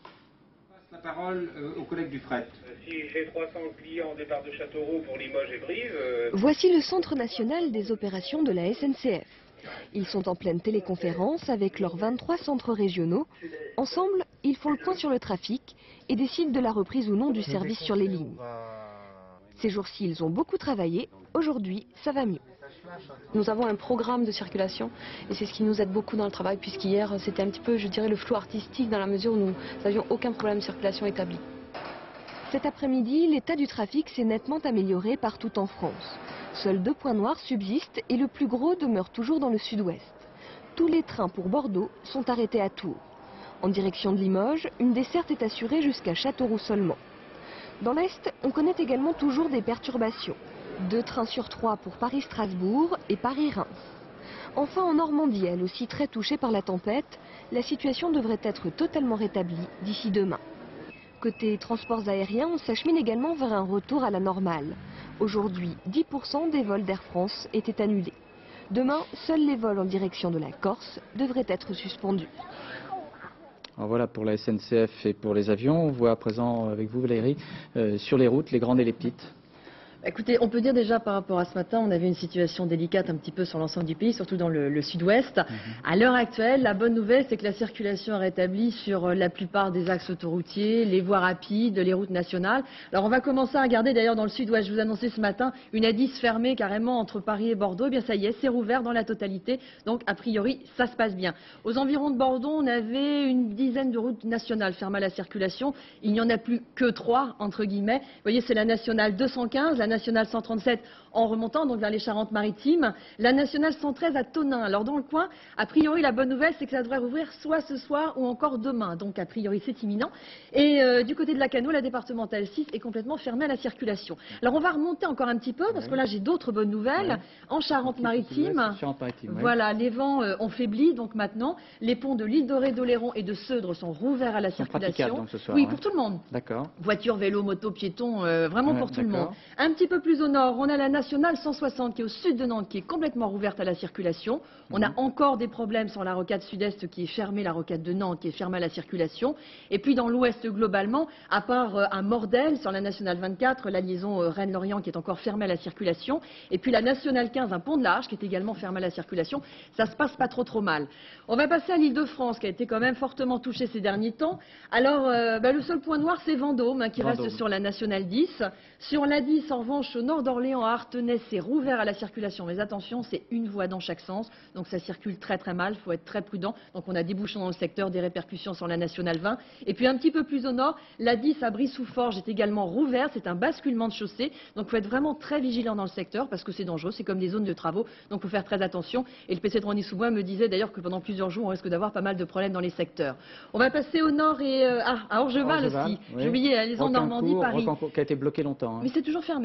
La parole aux collègues du fret. Si j'ai 300 clients au départ de Châteauroux pour Limoges et Brive... Voici le centre national des opérations de la SNCF. Ils sont en pleine téléconférence avec leurs 23 centres régionaux. Ensemble, ils font le point sur le trafic et décident de la reprise ou non du service sur les lignes. Ces jours-ci, ils ont beaucoup travaillé. Aujourd'hui, ça va mieux. Nous avons un programme de circulation et c'est ce qui nous aide beaucoup dans le travail puisqu'hier c'était un petit peu, je dirais, le flou artistique dans la mesure où nous n'avions aucun problème de circulation établi. Cet après-midi, l'état du trafic s'est nettement amélioré partout en France. Seuls 2 points noirs subsistent et le plus gros demeure toujours dans le sud-ouest. Tous les trains pour Bordeaux sont arrêtés à Tours. En direction de Limoges, une desserte est assurée jusqu'à Châteauroux seulement. Dans l'Est, on connaît également toujours des perturbations. 2 trains sur 3 pour Paris-Strasbourg et Paris-Reims. Enfin, en Normandie, elle aussi très touchée par la tempête, la situation devrait être totalement rétablie d'ici demain. Côté transports aériens, on s'achemine également vers un retour à la normale. Aujourd'hui, 10% des vols d'Air France étaient annulés. Demain, seuls les vols en direction de la Corse devraient être suspendus. Alors voilà pour la SNCF et pour les avions. On voit à présent avec vous Valérie, sur les routes, les grandes et les petites. Écoutez, on peut dire déjà par rapport à ce matin, on avait une situation délicate un petit peu sur l'ensemble du pays, surtout dans le sud-ouest. À l'heure actuelle, la bonne nouvelle, c'est que la circulation est rétablie sur la plupart des axes autoroutiers, les voies rapides, les routes nationales. Alors on va commencer à regarder d'ailleurs dans le sud-ouest. Je vous annonçais ce matin une A10 fermée carrément entre Paris et Bordeaux. Eh bien ça y est, c'est rouvert dans la totalité. Donc a priori, ça se passe bien. Aux environs de Bordeaux, on avait une dizaine de routes nationales fermées à la circulation. Il n'y en a plus que 3, entre guillemets. Vous voyez, c'est la nationale 215, la nationale 137 en remontant donc vers les Charentes-Maritimes, la nationale 113 à Tonneins. Alors dans le coin, a priori la bonne nouvelle c'est que ça devrait rouvrir soit ce soir ou encore demain, donc a priori c'est imminent. Et du côté de la Cano, la départementale 6 est complètement fermée à la circulation. Alors on va remonter encore un petit peu parce que là j'ai d'autres bonnes nouvelles. En Charente-Maritime, voilà, les vents ont faibli, donc maintenant les ponts de l'île Dorée, d'Oléron et de Seudre sont rouverts à la circulation. Donc, ce soir, oui, pour tout le monde. D'accord. Voitures, vélos, motos, piétons, vraiment pour tout le monde. Un petit peu plus au nord, on a la nationale 160 qui est au sud de Nantes, qui est complètement rouverte à la circulation. On a encore des problèmes sur la rocade sud-est qui est fermée, la rocade de Nantes qui est fermée à la circulation. Et puis dans l'ouest globalement, à part un Mordel sur la nationale 24, la liaison Rennes-Lorient qui est encore fermée à la circulation. Et puis la nationale 15, un pont de l'Arche qui est également fermé à la circulation. Ça se passe pas trop mal. On va passer à l'Île-de-France qui a été quand même fortement touchée ces derniers temps. Alors le seul point noir c'est Vendôme qui reste sur la nationale 10. Sur la 10 en revanche au nord d'Orléans à Artenay c'est rouvert à la circulation, mais attention, c'est une voie dans chaque sens, donc ça circule très mal, il faut être très prudent. Donc on a des bouchons dans le secteur, des répercussions sur la nationale 20. Et puis un petit peu plus au nord, la 10 à Brie-sous-Forges est également rouverte, c'est un basculement de chaussée, donc il faut être vraiment très vigilant dans le secteur parce que c'est dangereux, c'est comme des zones de travaux, donc il faut faire très attention. Et le PC de Rony-sous-Bois me disait d'ailleurs que pendant plusieurs jours, on risque d'avoir pas mal de problèmes dans les secteurs. On va passer au nord et à Orgeval aussi. Oui. J'ai oublié, les en Normandie, Paris. Qui a été bloqué longtemps. Mais c'est toujours fermé.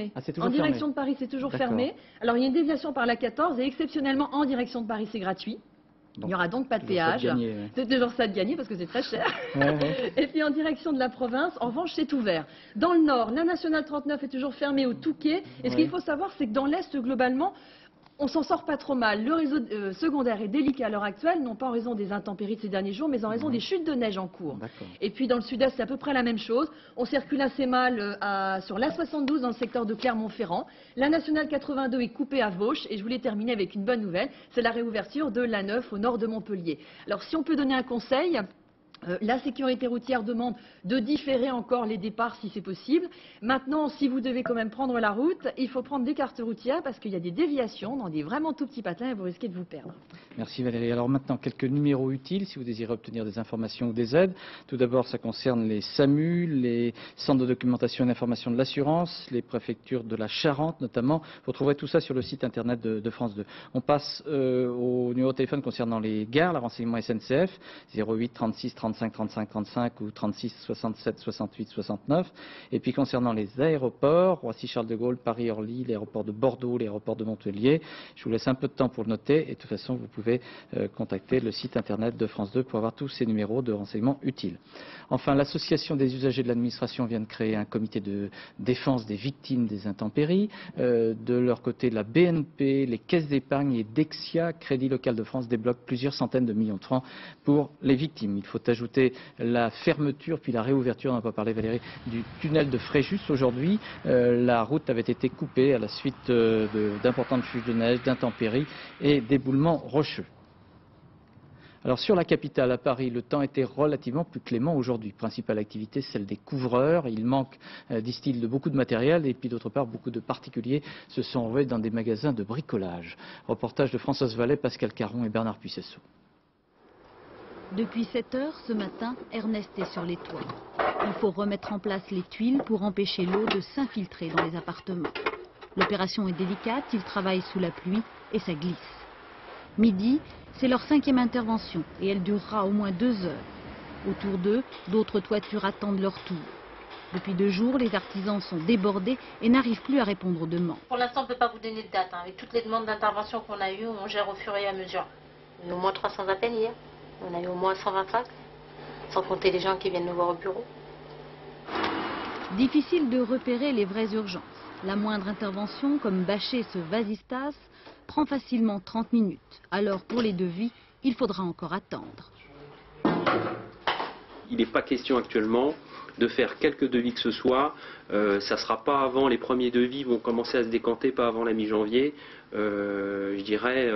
fermé. Ah, c'est toujours en fermé. direction de Paris, c'est toujours D'accord. fermé. Alors, il y a une déviation par la 14 et exceptionnellement, en direction de Paris, c'est gratuit. Bon. Il n'y aura donc pas de Toujours ça de péage. gagner, ouais. C'est toujours ça de gagner parce que c'est très cher. Ouais. Et puis en direction de la province, en revanche, c'est ouvert. Dans le nord, la nationale 39 est toujours fermée au Touquet. Et ce qu'il faut savoir, c'est que dans l'est, globalement, on s'en sort pas trop mal. Le réseau secondaire est délicat à l'heure actuelle, non pas en raison des intempéries de ces derniers jours, mais en raison des chutes de neige en cours. Et puis dans le sud-est, c'est à peu près la même chose. On circule assez mal sur l'A72 dans le secteur de Clermont-Ferrand. La nationale 82 est coupée à Vauche. Et je voulais terminer avec une bonne nouvelle, c'est la réouverture de l'A9 au nord de Montpellier. Alors si on peut donner un conseil, la sécurité routière demande de différer encore les départs si c'est possible. Maintenant, si vous devez quand même prendre la route, il faut prendre des cartes routières parce qu'il y a des déviations dans des vraiment tout petits patins et vous risquez de vous perdre. Merci Valérie. Alors maintenant, quelques numéros utiles si vous désirez obtenir des informations ou des aides. Tout d'abord, ça concerne les SAMU, les centres de documentation et d'information de l'assurance, les préfectures de la Charente notamment. Vous retrouverez tout ça sur le site internet de France 2. On passe au numéro de téléphone concernant les gares, le renseignement SNCF, 08 36 35 35 35 ou 36 67 68 69. Et puis concernant les aéroports, Roissy-Charles de Gaulle, Paris-Orly, l'aéroport de Bordeaux, l'aéroport de Montpellier. Je vous laisse un peu de temps pour le noter et de toute façon vous pouvez contacter le site internet de France 2 pour avoir tous ces numéros de renseignement utiles. Enfin, l'association des usagers de l'administration vient de créer un comité de défense des victimes des intempéries. De leur côté, la BNP, les caisses d'épargne et Dexia, Crédit Local de France, débloquent plusieurs centaines de millions de francs pour les victimes. Il faut ajouter la fermeture puis la réouverture, on n'a pas parlé Valérie, du tunnel de Fréjus aujourd'hui. La route avait été coupée à la suite d'importantes chutes de neige, d'intempéries et d'éboulements rocheux. Alors sur la capitale, à Paris, le temps était relativement plus clément aujourd'hui. Principale activité, celle des couvreurs. Il manque, disent-ils, de beaucoup de matériel et puis d'autre part, beaucoup de particuliers se sont envoyés dans des magasins de bricolage. Reportage de Françoise Vallet, Pascal Caron et Bernard Puissessot. Depuis 7 heures ce matin, Ernest est sur les toits. Il faut remettre en place les tuiles pour empêcher l'eau de s'infiltrer dans les appartements. L'opération est délicate, ils travaillent sous la pluie et ça glisse. Midi, c'est leur 5e intervention et elle durera au moins 2 heures. Autour d'eux, d'autres toitures attendent leur tour. Depuis 2 jours, les artisans sont débordés et n'arrivent plus à répondre aux demandes. Pour l'instant, on ne peut pas vous donner de date. Avec toutes les demandes d'intervention qu'on a eues, on gère au fur et à mesure. On a au moins 300 appels hier. On a eu au moins 120 fax, sans compter les gens qui viennent nous voir au bureau. Difficile de repérer les vraies urgences. La moindre intervention, comme bâcher ce vasistas, prend facilement 30 minutes. Alors pour les devis, il faudra encore attendre. Il n'est pas question actuellement de faire quelques devis que ce soit. Ça ne sera pas avant, les premiers devis vont commencer à se décanter, pas avant la mi-janvier, je dirais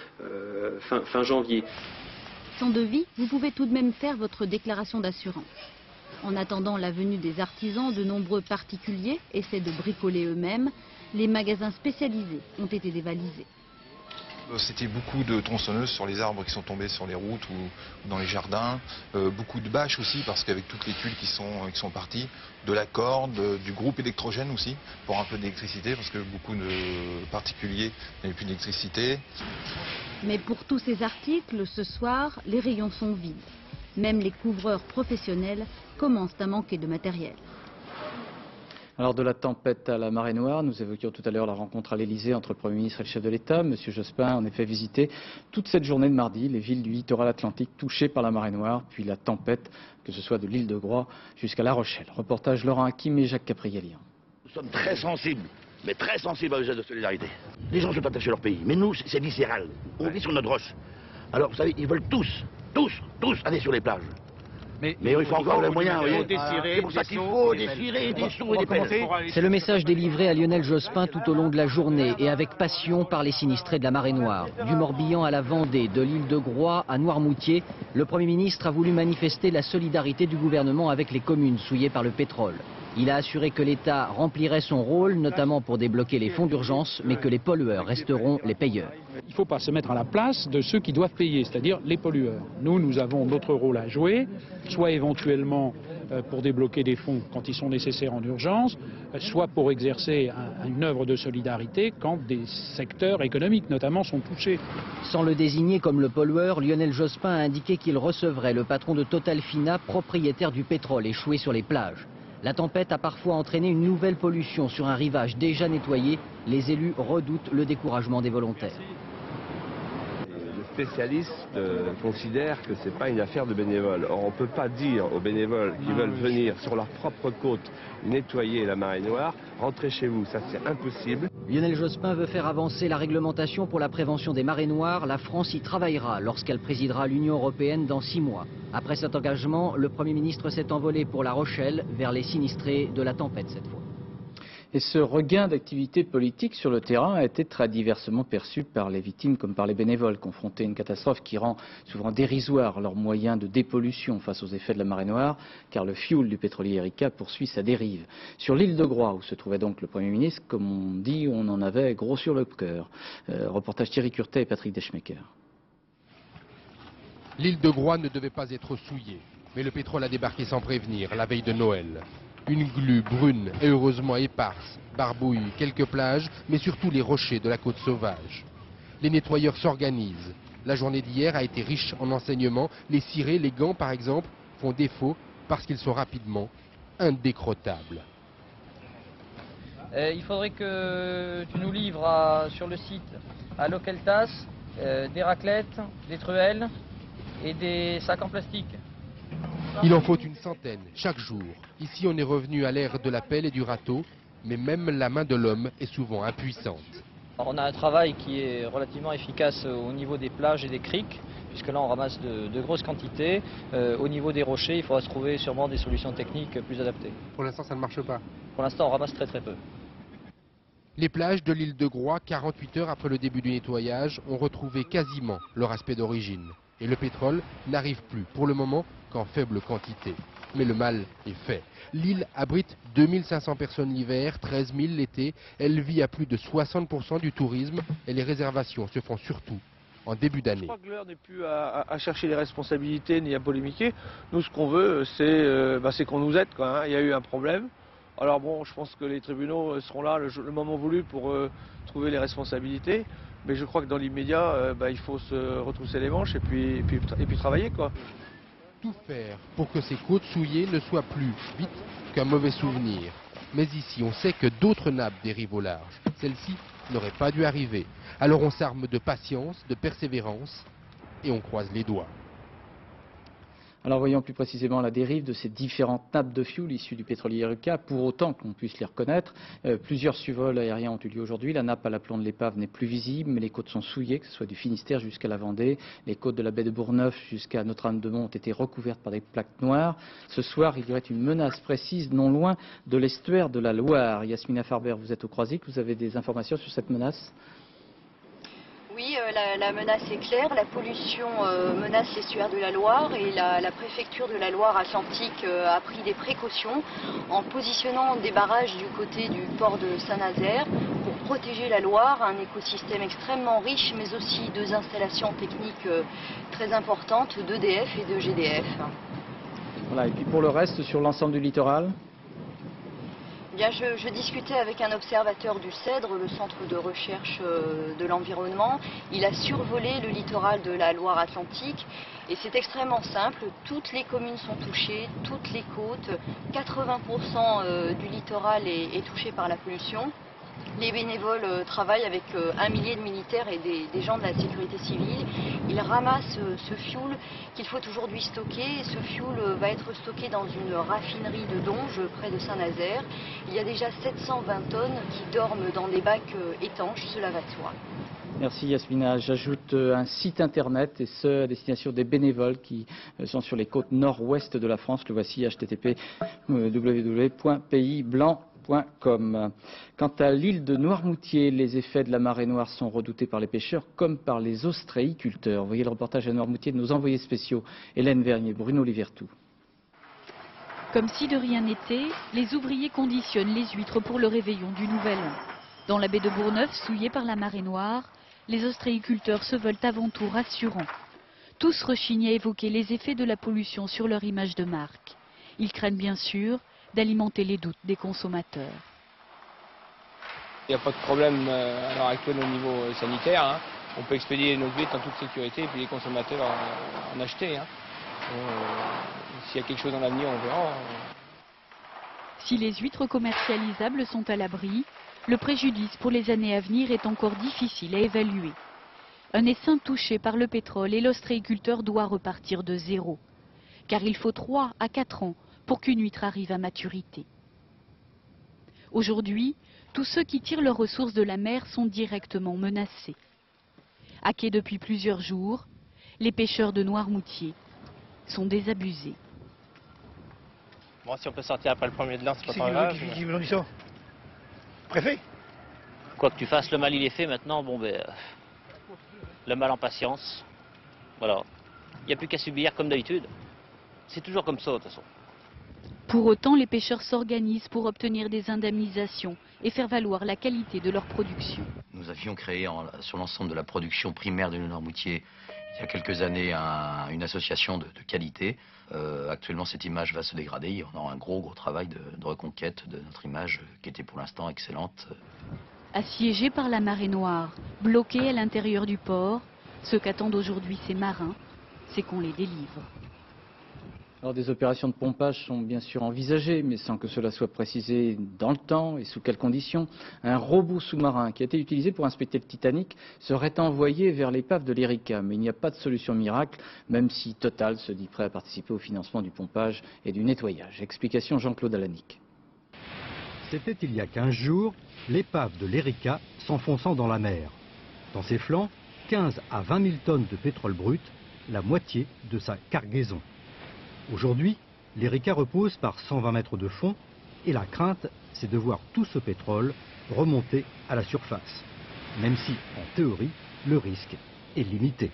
fin janvier. Sans devis, vous pouvez tout de même faire votre déclaration d'assurance. En attendant la venue des artisans, de nombreux particuliers essaient de bricoler eux-mêmes. Les magasins spécialisés ont été dévalisés. C'était beaucoup de tronçonneuses sur les arbres qui sont tombés sur les routes ou dans les jardins. Beaucoup de bâches aussi, parce qu'avec toutes les tuiles qui sont parties, de la corde, du groupe électrogène aussi, pour un peu d'électricité, parce que beaucoup de particuliers n'avaient plus d'électricité. Mais pour tous ces articles, ce soir, les rayons sont vides. Même les couvreurs professionnels commencent à manquer de matériel. Alors de la tempête à la marée noire, nous évoquions tout à l'heure la rencontre à l'Elysée entre le Premier ministre et le chef de l'État. Monsieur Jospin a en effet visité toute cette journée de mardi les villes du littoral atlantique touchées par la marée noire, puis la tempête, que ce soit de l'île de Groix jusqu'à La Rochelle. Reportage Laurent Hakim et Jacques Caprieli. Nous sommes très sensibles, mais très sensibles à gestes de solidarité. Les gens sont attachés à leur pays, mais nous, c'est viscéral. On vit sur notre roche. Alors, vous savez, ils veulent tous aller sur les plages. Mais il faut encore les moyens, vous voyez. C'est pour ça qu'il faut déchirer des sous et des pelles. C'est le message délivré à Lionel Jospin tout au long de la journée et avec passion par les sinistrés de la marée noire. Du Morbihan à la Vendée, de l'île de Groix à Noirmoutier, le Premier ministre a voulu manifester la solidarité du gouvernement avec les communes souillées par le pétrole. Il a assuré que l'État remplirait son rôle, notamment pour débloquer les fonds d'urgence, mais que les pollueurs resteront les payeurs. Il ne faut pas se mettre à la place de ceux qui doivent payer, c'est-à-dire les pollueurs. Nous avons notre rôle à jouer, soit éventuellement pour débloquer des fonds quand ils sont nécessaires en urgence, soit pour exercer une œuvre de solidarité quand des secteurs économiques notamment sont touchés. Sans le désigner comme le pollueur, Lionel Jospin a indiqué qu'il recevrait le patron de Total Fina, propriétaire du pétrole échoué sur les plages. La tempête a parfois entraîné une nouvelle pollution sur un rivage déjà nettoyé. Les élus redoutent le découragement des volontaires. Les spécialistes considèrent que ce n'est pas une affaire de bénévoles. Or, on ne peut pas dire aux bénévoles qui veulent venir sur leur propre côte nettoyer la marée noire, rentrez chez vous, ça c'est impossible. Lionel Jospin veut faire avancer la réglementation pour la prévention des marées noires. La France y travaillera lorsqu'elle présidera l'Union européenne dans 6 mois. Après cet engagement, le Premier ministre s'est envolé pour La Rochelle, vers les sinistrés de la tempête cette fois. Et ce regain d'activité politique sur le terrain a été très diversement perçu par les victimes comme par les bénévoles, confrontés à une catastrophe qui rend souvent dérisoire leurs moyens de dépollution face aux effets de la marée noire, car le fioul du pétrolier Erika poursuit sa dérive. Sur l'île de Groix, où se trouvait donc le Premier ministre, comme on dit, on en avait gros sur le cœur. Reportage Thierry Curtet et Patrick Deschmecker. L'île de Groix ne devait pas être souillée, mais le pétrole a débarqué sans prévenir, la veille de Noël. Une glu brune et heureusement éparse barbouille quelques plages, mais surtout les rochers de la côte sauvage. Les nettoyeurs s'organisent. La journée d'hier a été riche en enseignements. Les cirés, les gants par exemple, font défaut parce qu'ils sont rapidement indécrottables. Il faudrait que tu nous livres sur le site à Localtas des raclettes, des truelles et des sacs en plastique. Il en faut une centaine chaque jour. Ici, on est revenu à l'ère de la pelle et du râteau, mais même la main de l'homme est souvent impuissante. On a un travail qui est relativement efficace au niveau des plages et des criques, puisque là on ramasse de grosses quantités. Au niveau des rochers, il faudra se trouver sûrement des solutions techniques plus adaptées. Pour l'instant, ça ne marche pas. Pour l'instant, on ramasse très peu. Les plages de l'île de Groix, 48 heures après le début du nettoyage, ont retrouvé quasiment leur aspect d'origine. Et le pétrole n'arrive plus, pour le moment, qu'en faible quantité. Mais le mal est fait. L'île abrite 2500 personnes l'hiver, 13 000 l'été. Elle vit à plus de 60% du tourisme et les réservations se font surtout en début d'année. Je crois que l'heure n'est plus à chercher les responsabilités ni à polémiquer. Nous, ce qu'on veut, c'est qu'on nous aide, quoi, hein. Il y a eu un problème. Alors bon, je pense que les tribunaux seront là le moment voulu pour trouver les responsabilités. Mais je crois que dans l'immédiat, il faut se retrousser les manches et puis travailler, quoi. Tout faire pour que ces côtes souillées ne soient plus vite qu'un mauvais souvenir. Mais ici, on sait que d'autres nappes dérivent au large. Celle-ci n'aurait pas dû arriver. Alors on s'arme de patience, de persévérance et on croise les doigts. Alors voyons plus précisément la dérive de ces différentes nappes de fioul issues du pétrolier Erika, pour autant qu'on puisse les reconnaître. Plusieurs survols aériens ont eu lieu aujourd'hui. La nappe à l'aplomb de l'épave n'est plus visible, mais les côtes sont souillées, que ce soit du Finistère jusqu'à la Vendée. Les côtes de la baie de Bourgneuf jusqu'à Notre-Dame-de-Mont ont été recouvertes par des plaques noires. Ce soir, il y aurait une menace précise non loin de l'estuaire de la Loire. Yasmina Farber, vous êtes au Croisic, vous avez des informations sur cette menace ? Oui, la menace est claire. La pollution menace l'estuaire de la Loire et la préfecture de la Loire-Atlantique a pris des précautions en positionnant des barrages du côté du port de Saint-Nazaire pour protéger la Loire, un écosystème extrêmement riche, mais aussi 2 installations techniques très importantes d'EDF et de GDF. Voilà, et puis pour le reste, sur l'ensemble du littoral ? Bien, je discutais avec un observateur du CEDRE, le centre de recherche de l'environnement. Il a survolé le littoral de la Loire-Atlantique et c'est extrêmement simple. Toutes les communes sont touchées, toutes les côtes, 80% du littoral est touché par la pollution. Les bénévoles travaillent avec 1 millier de militaires et des gens de la sécurité civile. Ils ramassent ce fioul qu'il faut aujourd'hui stocker. Et ce fioul va être stocké dans une raffinerie de Donge près de Saint-Nazaire. Il y a déjà 720 tonnes qui dorment dans des bacs étanches, cela va de soi. Merci Yasmina. J'ajoute un site internet et ce à destination des bénévoles qui sont sur les côtes nord-ouest de la France. Le voici, http://www.paysblanc.com. Quant à l'île de Noirmoutier, les effets de la marée noire sont redoutés par les pêcheurs comme par les ostréiculteurs. Voyez le reportage à Noirmoutier de nos envoyés spéciaux Hélène Vernier, Bruno Livertou. Comme si de rien n'était, les ouvriers conditionnent les huîtres pour le réveillon du Nouvel An. Dans la baie de Bourgneuf, souillée par la marée noire, les ostréiculteurs se veulent avant tout rassurants. Tous rechignent à évoquer les effets de la pollution sur leur image de marque. Ils craignent bien sûr d'alimenter les doutes des consommateurs. Il n'y a pas de problème à l'heure actuelle au niveau sanitaire, hein. On peut expédier nos huîtres en toute sécurité et puis les consommateurs en acheter, hein. S'il y a quelque chose dans l'avenir, on verra. Si les huîtres commercialisables sont à l'abri, le préjudice pour les années à venir est encore difficile à évaluer. Un essaim touché par le pétrole et l'ostréiculteur doit repartir de zéro, car il faut 3 à 4 ans pour qu'une huître arrive à maturité. Aujourd'hui, tous ceux qui tirent leurs ressources de la mer sont directement menacés. À quai depuis plusieurs jours, les pêcheurs de Noirmoutier sont désabusés. Bon, si on peut sortir après le premier de l'an, c'est pas très grave. Qui vous dit ça? Préfet? Quoi que tu fasses, le mal il est fait maintenant, bon ben... le mal en patience, voilà. Il n'y a plus qu'à subir comme d'habitude. C'est toujours comme ça de toute façon. Pour autant, les pêcheurs s'organisent pour obtenir des indemnisations et faire valoir la qualité de leur production. Nous avions créé sur l'ensemble de la production primaire de Noirmoutier il y a quelques années une association de qualité. Actuellement, cette image va se dégrader. On aura un gros travail de reconquête de notre image qui était pour l'instant excellente. Assiégés par la marée noire, bloqués à l'intérieur du port, ce qu'attendent aujourd'hui ces marins, c'est qu'on les délivre. Alors des opérations de pompage sont bien sûr envisagées, mais sans que cela soit précisé dans le temps et sous quelles conditions. Un robot sous-marin qui a été utilisé pour inspecter le Titanic serait envoyé vers l'épave de l'Erika. Mais il n'y a pas de solution miracle, même si Total se dit prêt à participer au financement du pompage et du nettoyage. Explication Jean-Claude Alanic. C'était il y a 15 jours, l'épave de l'Erika s'enfonçant dans la mer. Dans ses flancs, 15 à 20 000 tonnes de pétrole brut, la moitié de sa cargaison. Aujourd'hui, l'Erika repose par 120 mètres de fond et la crainte, c'est de voir tout ce pétrole remonter à la surface. Même si, en théorie, le risque est limité.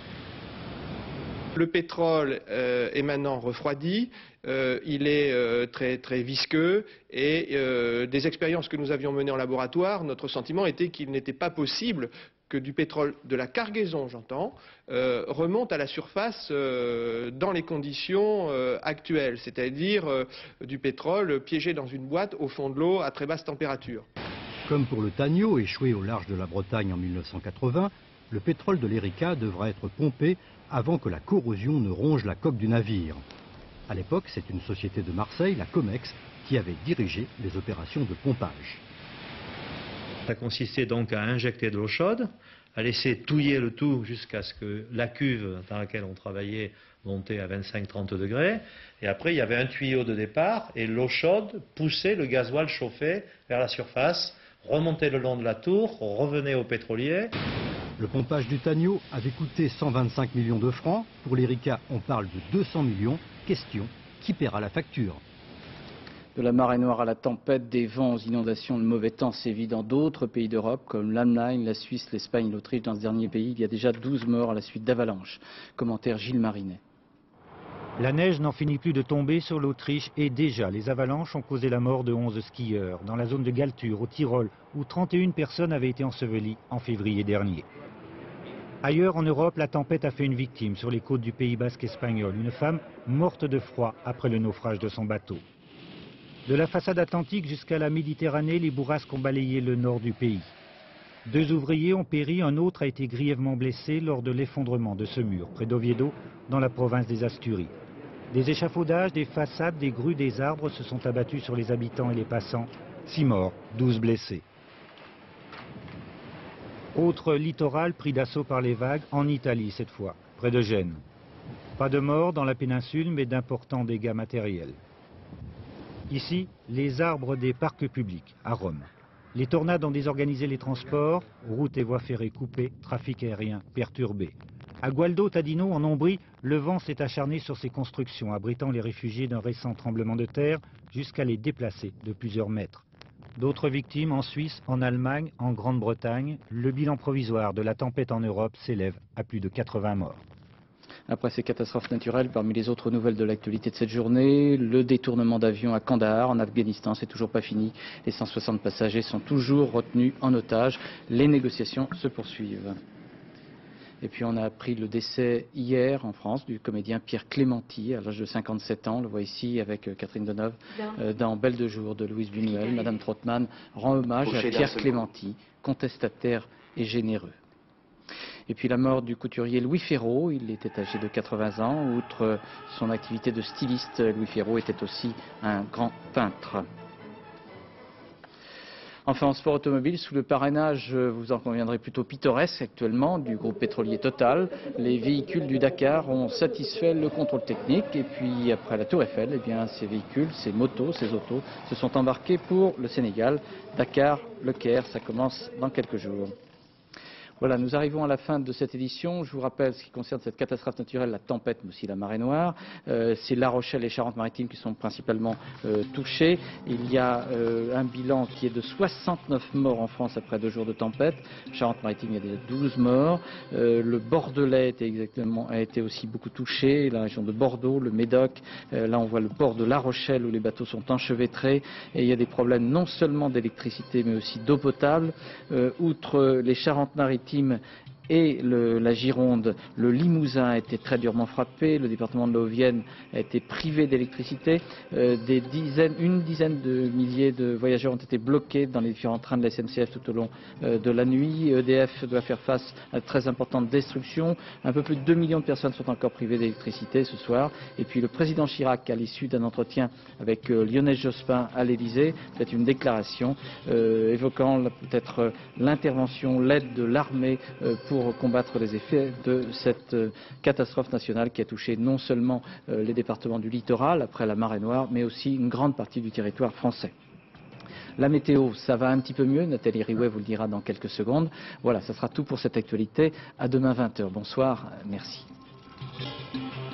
Le pétrole est maintenant refroidi, il est très visqueux et des expériences que nous avions menées en laboratoire, notre sentiment était qu'il n'était pas possible que du pétrole, de la cargaison j'entends, remonte à la surface dans les conditions actuelles, c'est-à-dire du pétrole piégé dans une boîte au fond de l'eau à très basse température. Comme pour le Tagno, échoué au large de la Bretagne en 1980, le pétrole de l'Erika devra être pompé avant que la corrosion ne ronge la coque du navire. À l'époque, c'est une société de Marseille, la Comex, qui avait dirigé les opérations de pompage. Ça consistait donc à injecter de l'eau chaude, à laisser touiller le tout jusqu'à ce que la cuve dans laquelle on travaillait montait à 25-30 degrés. Et après, il y avait un tuyau de départ et l'eau chaude poussait le gasoil chauffé vers la surface, remontait le long de la tour, revenait au pétrolier. Le pompage du Tagno avait coûté 125 millions de francs. Pour l'Erika, on parle de 200 millions. Question, qui paiera la facture? De la marée noire à la tempête, des vents aux inondations, le mauvais temps sévit dans d'autres pays d'Europe comme l'Allemagne, la Suisse, l'Espagne, l'Autriche. Dans ce dernier pays, il y a déjà 12 morts à la suite d'avalanches. Commentaire Gilles Marinet. La neige n'en finit plus de tomber sur l'Autriche et déjà les avalanches ont causé la mort de 11 skieurs dans la zone de Galtur au Tyrol où 31 personnes avaient été ensevelies en février dernier. Ailleurs en Europe, la tempête a fait une victime sur les côtes du Pays basque espagnol, une femme morte de froid après le naufrage de son bateau. De la façade atlantique jusqu'à la Méditerranée, les bourrasques ont balayé le nord du pays. 2 ouvriers ont péri, un autre a été grièvement blessé lors de l'effondrement de ce mur, près d'Oviedo, dans la province des Asturies. Des échafaudages, des façades, des grues, des arbres se sont abattus sur les habitants et les passants. 6 morts, 12 blessés. Autre littoral pris d'assaut par les vagues, en Italie cette fois, près de Gênes. Pas de morts dans la péninsule, mais d'importants dégâts matériels. Ici, les arbres des parcs publics, à Rome. Les tornades ont désorganisé les transports, routes et voies ferrées coupées, trafic aérien perturbé. À Gualdo, Tadino, en Ombrie, le vent s'est acharné sur ces constructions, abritant les réfugiés d'un récent tremblement de terre, jusqu'à les déplacer de plusieurs mètres. D'autres victimes en Suisse, en Allemagne, en Grande-Bretagne. Le bilan provisoire de la tempête en Europe s'élève à plus de 80 morts. Après ces catastrophes naturelles, parmi les autres nouvelles de l'actualité de cette journée, le détournement d'avion à Kandahar, en Afghanistan, c'est toujours pas fini. Les 160 passagers sont toujours retenus en otage. Les négociations se poursuivent. Et puis on a appris le décès hier en France du comédien Pierre Clémenti à l'âge de 57 ans. On le voit ici avec Catherine Deneuve dans Belle de jour de Louise Buñuel. Madame Trottmann rend hommage à Pierre Clémenti, contestataire et généreux. Et puis la mort du couturier Louis Ferraud, il était âgé de 80 ans. Outre son activité de styliste, Louis Ferraud était aussi un grand peintre. Enfin, en sport automobile, sous le parrainage, vous en conviendrez, plutôt pittoresque actuellement, du groupe pétrolier Total, les véhicules du Dakar ont satisfait le contrôle technique. Et puis, après la Tour Eiffel, eh bien, ces véhicules, ces motos, ces autos, se sont embarqués pour le Sénégal. Dakar, Le Caire, ça commence dans quelques jours. Voilà, nous arrivons à la fin de cette édition. Je vous rappelle ce qui concerne cette catastrophe naturelle, la tempête, mais aussi la marée noire. C'est La Rochelle et Charente-Maritime qui sont principalement touchés. Il y a un bilan qui est de 69 morts en France après 2 jours de tempête. Charente-Maritime, il y a déjà 12 morts. Le Bordelais a été aussi beaucoup touché. La région de Bordeaux, le Médoc. Là, on voit le port de La Rochelle où les bateaux sont enchevêtrés. Et il y a des problèmes non seulement d'électricité, mais aussi d'eau potable. Outre les Charentes-Maritimes et la Gironde, le Limousin a été très durement frappé, le département de la Haute-Vienne a été privé d'électricité, une dizaine de milliers de voyageurs ont été bloqués dans les différents trains de la SNCF tout au long de la nuit. EDF doit faire face à de très importantes destructions, un peu plus de 2 millions de personnes sont encore privées d'électricité ce soir. Et puis le président Chirac, à l'issue d'un entretien avec Lionel Jospin à l'Elysée, fait une déclaration évoquant peut-être l'intervention, l'aide de l'armée pour combattre les effets de cette catastrophe nationale qui a touché non seulement les départements du littoral après la marée noire, mais aussi une grande partie du territoire français. La météo, ça va un petit peu mieux. Nathalie Riouet vous le dira dans quelques secondes. Voilà, ça sera tout pour cette actualité. À demain 20 h. Bonsoir, merci.